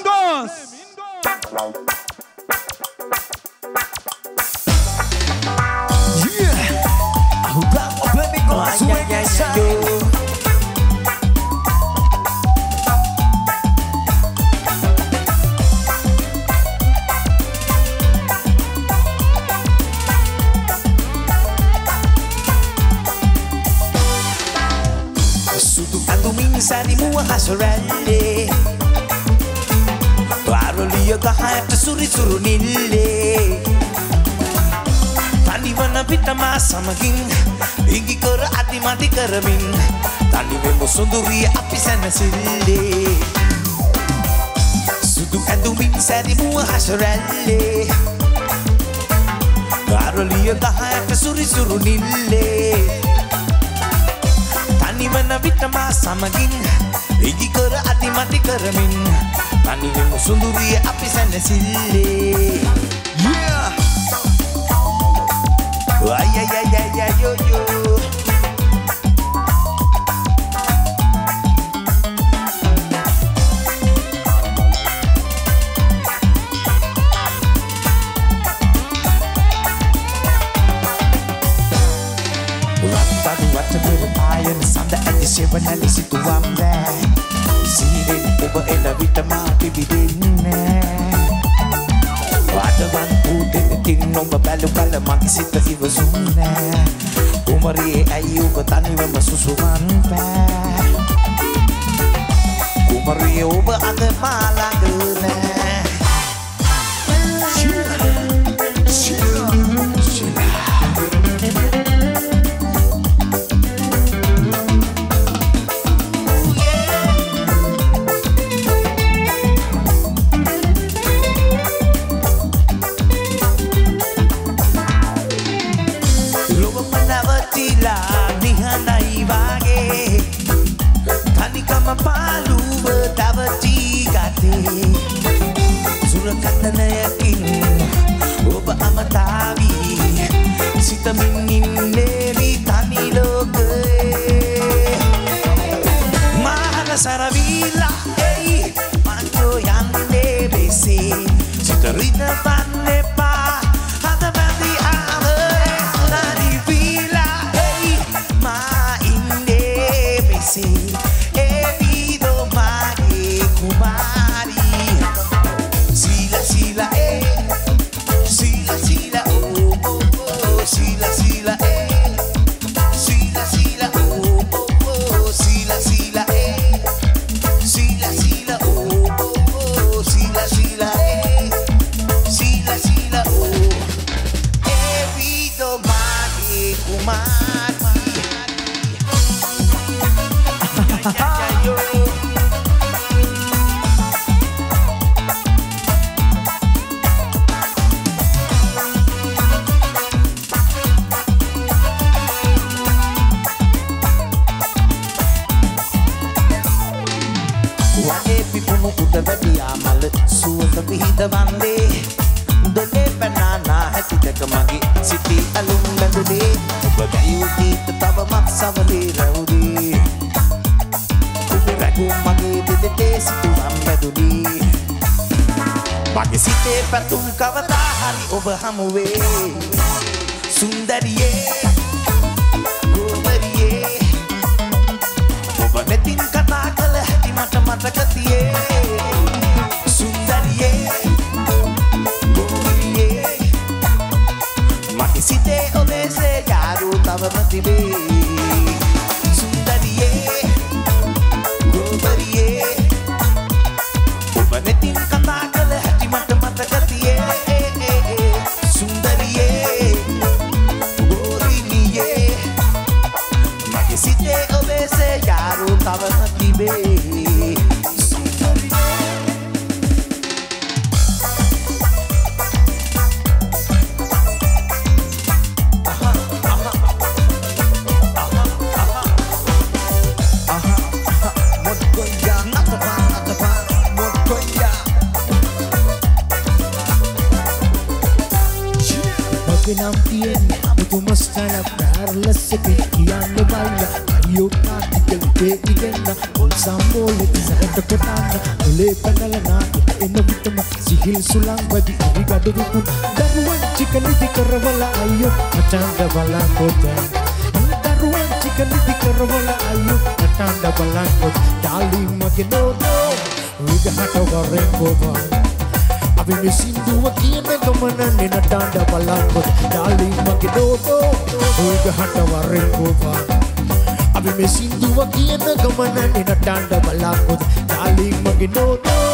Sari mua hasralle Baroliya gahat suri suru nille Tani wana pitama samagin Ingi kora adi mati karamin Tani vemo sunduriya api sana sille Sudu andumin sari mua hasralle Baroliya gahat suri suru nille නිවන විටම සමගින් ඉගි කර අතිමති කරමින් තනිවෙමු සුඳුරිය අපි සැනසිල්ලේ අයයයයයයයෝ Ayon sanda ati seven ali situam da Sirin uba ela vitama bibidin Wadawan putin tin nong babalu kala makisita iwazuna Umari ayu batani wa masusuman pa Umari uba aga malaguna Palu bertawati kate වන්දේ දොලේ පැනානා හැතිදක මගේ සිටි අලුම් බැඳුනේ ඔබ ගැයූ ගීත තවමත් සවලේ රැවුනේ ඔබ රැකූ මගේ දෙදෙටේ සිතුවම් බැඳුනේ මගේ සිතේ පැතුම් කවදා හරි ඔබ හමුවේ සුන්දරියේ ගෝවරියේ ඔබ නැතින් කතා කළ හැකි මට මතක තියේ සුන්දරියේ ගෝවරියේ මගේ සිතේ ඔබේ යාරු තවම තිබේ සුන්දරියේ ගෝවරියේ ඔබ නැතින් කතා කළ හැකි මට මතක තියේ සුන්දරියේ ගෝවරියේ මගේ සිතේ ඔබේ යාරු තවම තිබේ Nam tiene tu mostrar dar la seque y ande baila yo cati que te igena ol sambole sata kotana ole panalana enno bitama sihil sulang badi rigadu rupu daruan chicken di karawala ayo matanda bala kota daruan chicken di karawala ayo matanda bala kota dali mageno rigahato garengo ba අපි මෙසින්දුව කියන ගමන නෙනටාඩ බලංගොත් darling මගේ දෝතෝ ඔය ගහට වරෙන් ගෝපා අපි මෙසින්දුව කියන ගමන නෙනටාඩ බලංගොත් ඩාලින් මගේ දෝතෝ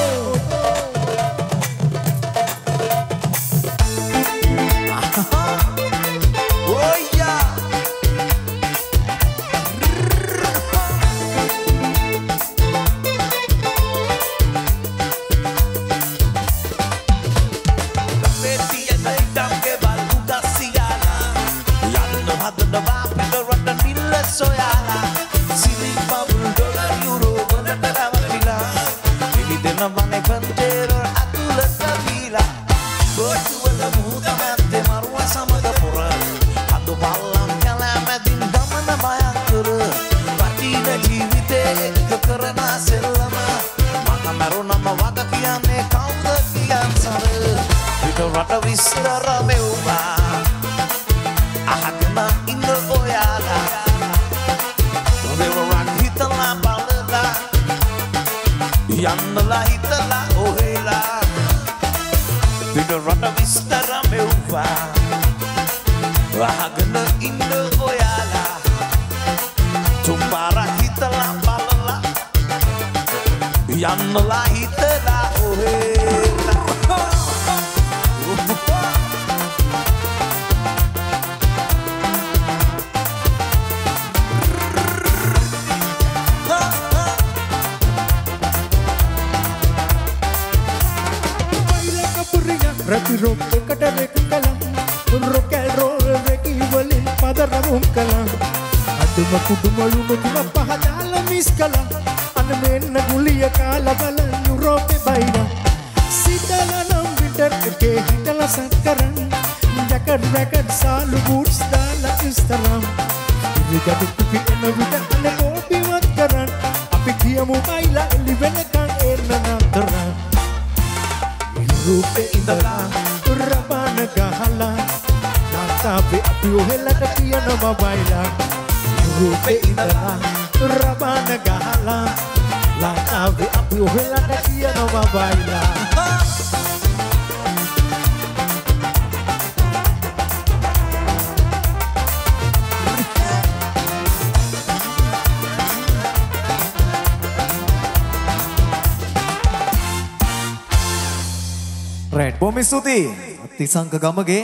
බොහොම ස්තුතියි තිසංක ගමගේ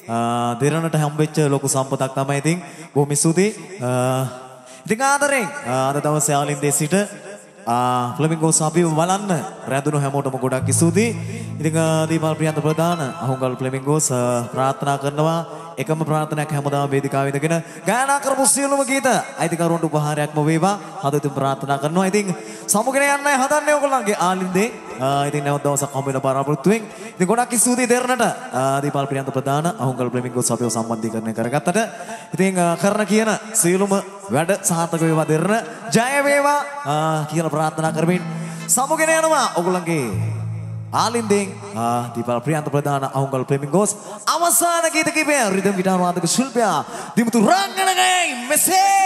දෙරණට හම්බෙච්ච ලොකු සම්පතක් තමයි ඉතින් බොහොම ස්තුතියි ඉතින් ආදරෙන් අද දවසේ ආලින්දේ සිට ෆ්ලමින්ගෝස් අපි බලන්න රැඳුණු හැමෝටම ගොඩක් ස්තුතියි. ඉතින් දීපල් ප්‍රියන්ත ප්‍රධාන අහුංගල් ෆ්ලමින්ගෝස් ප්‍රාර්ථනා කරනවා එකම ප්‍රාර්ථනාවක් හැමදාම වේදිකාවේ ඉඳගෙන ගායනා කරපු සියලුම ගීත අයිතිකරුවන්ට උපහාරයක්ම වේවා. හදවතින් ප්‍රාර්ථනා කරනවා. ඉතින් සමුගෙන යන්නයි හදන්නේ ඔයගොල්ලන්ගේ ආලින්දේ. ඉතින් නැවත දවසක් හම්බ වෙන බලාපොරොත්තු වෙමින් ඉතින් ගොඩක් ස්තුතියි දෙරණට දීපල් ප්‍රියන්ත ප්‍රධාන අහුංගල් ෆ්ලමින්ගෝස් අපිව සම්බන්ධීකරණය කරගත්තට. ඉතින් කරන කියන සියලුම වැඩ සාර්ථක වේවා දෙරණ. ජය වේවා කියලා ප්‍රාර්ථනා කරමින් සමුගෙන යනවා ඔයගොල්ලන්ගේ ආලින්දෙන් දීපල් ප්‍රියන්ත ප්‍රධාන අහුංගල් ෆ්ලමින්ගෝස් අවසාන ගීත කිපය රිද්ම් ගිටාර් වාදක ශිල්පියා දිමුතු රංගනගේ මෙසේ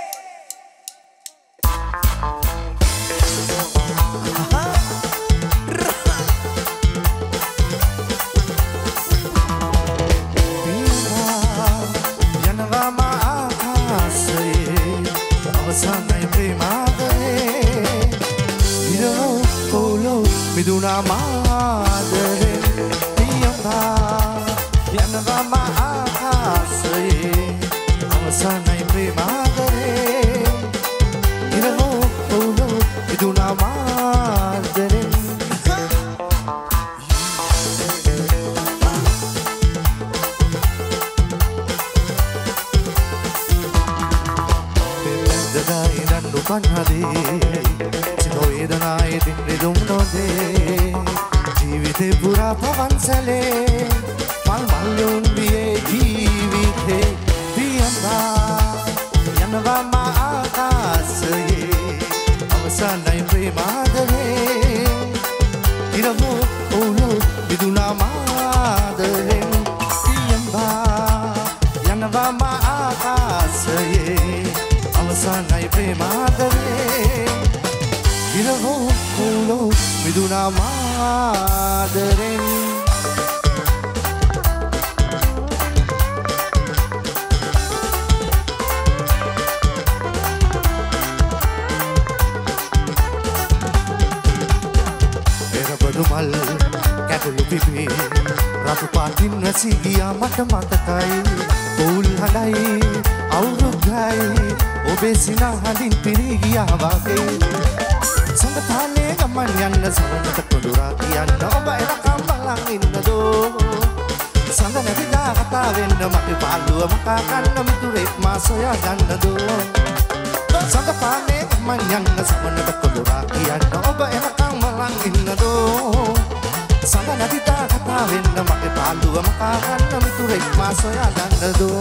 Miduna madaren piyamba yanava mahasye avasanai premadare iravo polo miduna madaren bedai nandu panhade වේදනායි දින්දුම් නොදේ ජීවිතේ පුරා පවන්සලේ මල් මල්ලුන් වියේ ජීවිතේ පියඹා යනවා මා ආකාශයේ අවසන්යි ප්‍රේමාදරේ ඉරවෝ ඕලෝ විදුනා මාදරෙන් පියඹා යනවා මා ආකාශයේ අවසන්යි ප්‍රේමාදරේ ඉරවෝ කෝලෝ මිදුනා මාදරෙන් එරබදු මල් කැටළු පිපේ රතු පාටින් වැසී ගියා මට මතකයි පොල් හඬයි අවුරුද්දයි ඔබේ සිනහලින් පිරී ගියා වගේ සඳතාලේ ගමන් යන්න සමනට පොදුරා කියන්න ඔබ එනකම් බලන් ඉන්නදෝ සඳ නැතිදා කතා වෙන්න මගේ පාළුව මකා කන්න මිතුරෙක් මා සොයා ගන්නදෝ සඳපාලේ ගමන් යන්න සමනට පොදුරා කියන්න ඔබ එනකම් බලන් ඉන්නදෝ සඳ නැතිදා කතා වෙන්න මගේ පාළුව මකා කන්න මිතුරෙක් මා සොයා ගන්නදෝ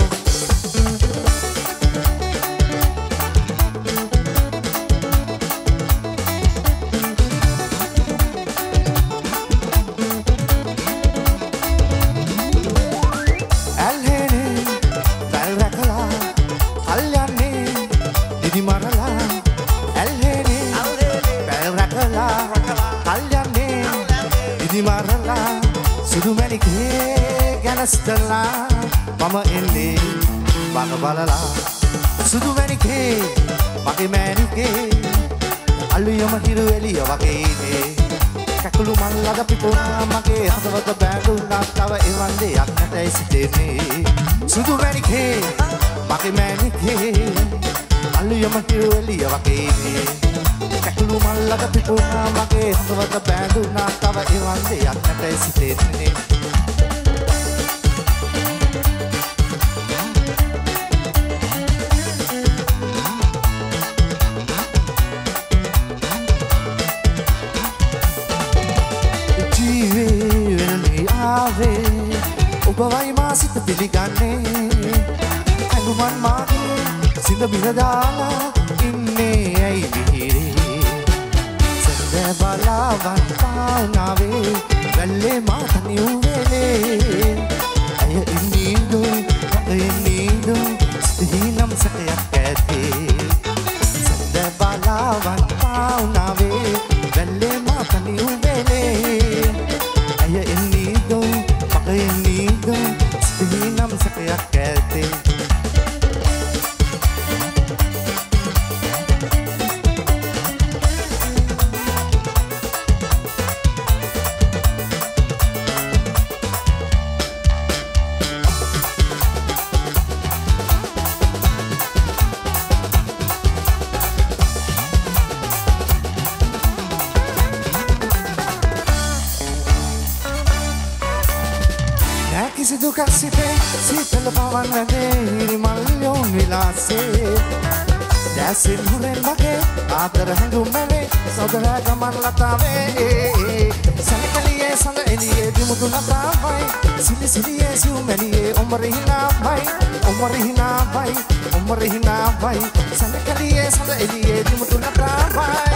Stella mama inni baga balala sudu venike mage manike alliyama hiru eliya wage ide kakulu mallada pipuna mage hadawata bænduna tawa ewan deyak නැතයි සිතෙන්නේ sudu venike mage manike alliyama hiru eliya wage ide kakulu mallada pipuna mage hadawata bænduna tawa ewan deyak නැතයි සිතෙන්නේ ඔබවයි මා සිත පිළිගන්නේ අනුමන් මාගේ සිඳ බිඳ දාලා ඉන්නේ ඇයි මිහිරේ සඳ බලාවන් පානාවේ වැල්ලේ මා තනි උවේලේ අය ඉන්නීදු සිහිනම් සකයක් ඇතේ සඳ බලාවන් පානාවේ වැල්ලේ මා තනි උවේලේ අය ඉන්නීදු Sihinam sakayak kete කිසි දුකක් සිතේ සීතල පවන් වැදේ හිරිමල් යොන් විලාසේ දැසින් හුරෙන් වගේ ආදර හැඟුම් මැවේ සොදලා ගමන් ලතාවේ සැලකලියේ සඳ එළියේ දිමුතු ලතාවයි සිලි සිලියේ සිව් මැලියේ ඔමර හිනාවයි සැලකලියේ සඳ එළියේ දිමුතු ලතාවයි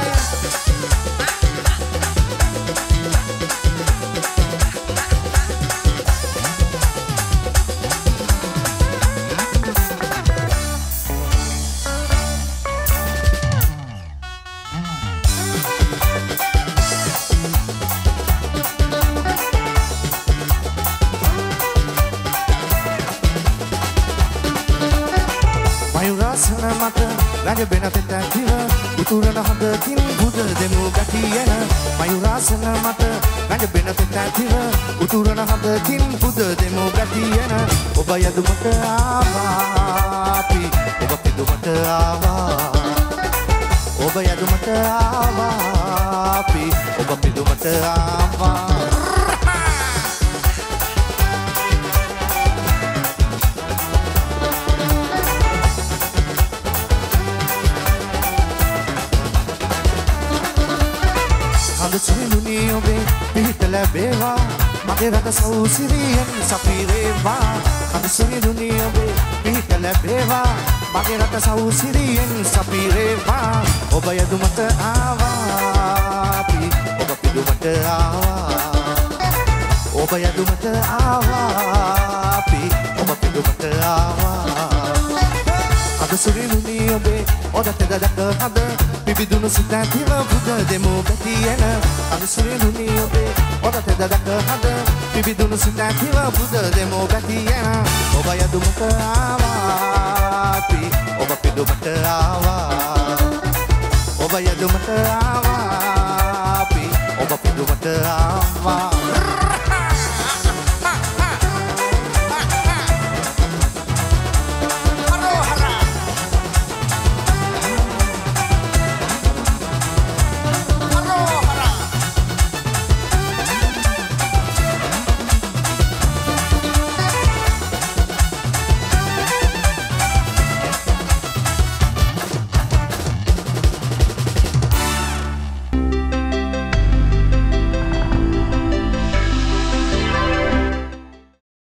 රජබෙන තෙතැතිව උතුරන හදකින් බුද දෙමු ගැටියන මයුරාසන මත රජබෙන තෙතැතිව උතුරන හදකින් බුද දෙමු ගැටියන ඔබ යදුමට ආවාපි ඔබ පිදුමට ආවා ඔබ යදුමට ආවාපි ඔබ පිදුමට ආවා සිරිඳුනි ඔබේ පිහිට ලැබේවා මගේ රට සෞසිරියෙන් සපිරේවා අද සිරිඳුනි ඔබේ පිහිට ලැබේවා මගේ රට සෞසිරියෙන් සපිරේවා ඔබ යදුමට ආවාපි ඔබ පිදුමට ආවා ඔබ යදුමට ආවාපි ඔබ පිදුමට ආවා අද සිරිඳුනි ඔබේ ඔදට දඩක හද පිබිදුණු සිතැතිව බුද දෙමු ගැටියන අද සිරිඳුනි ඔබේ ඔදට දඩක හද පිබිදුණු සිතැතිව බුද දෙමු ගැටියන ඔබ යදුමට ආවාපි ඔබ පිදුමට ආවා ඔබ යදුමට ආවාපි ඔබ පිදුමට ආවා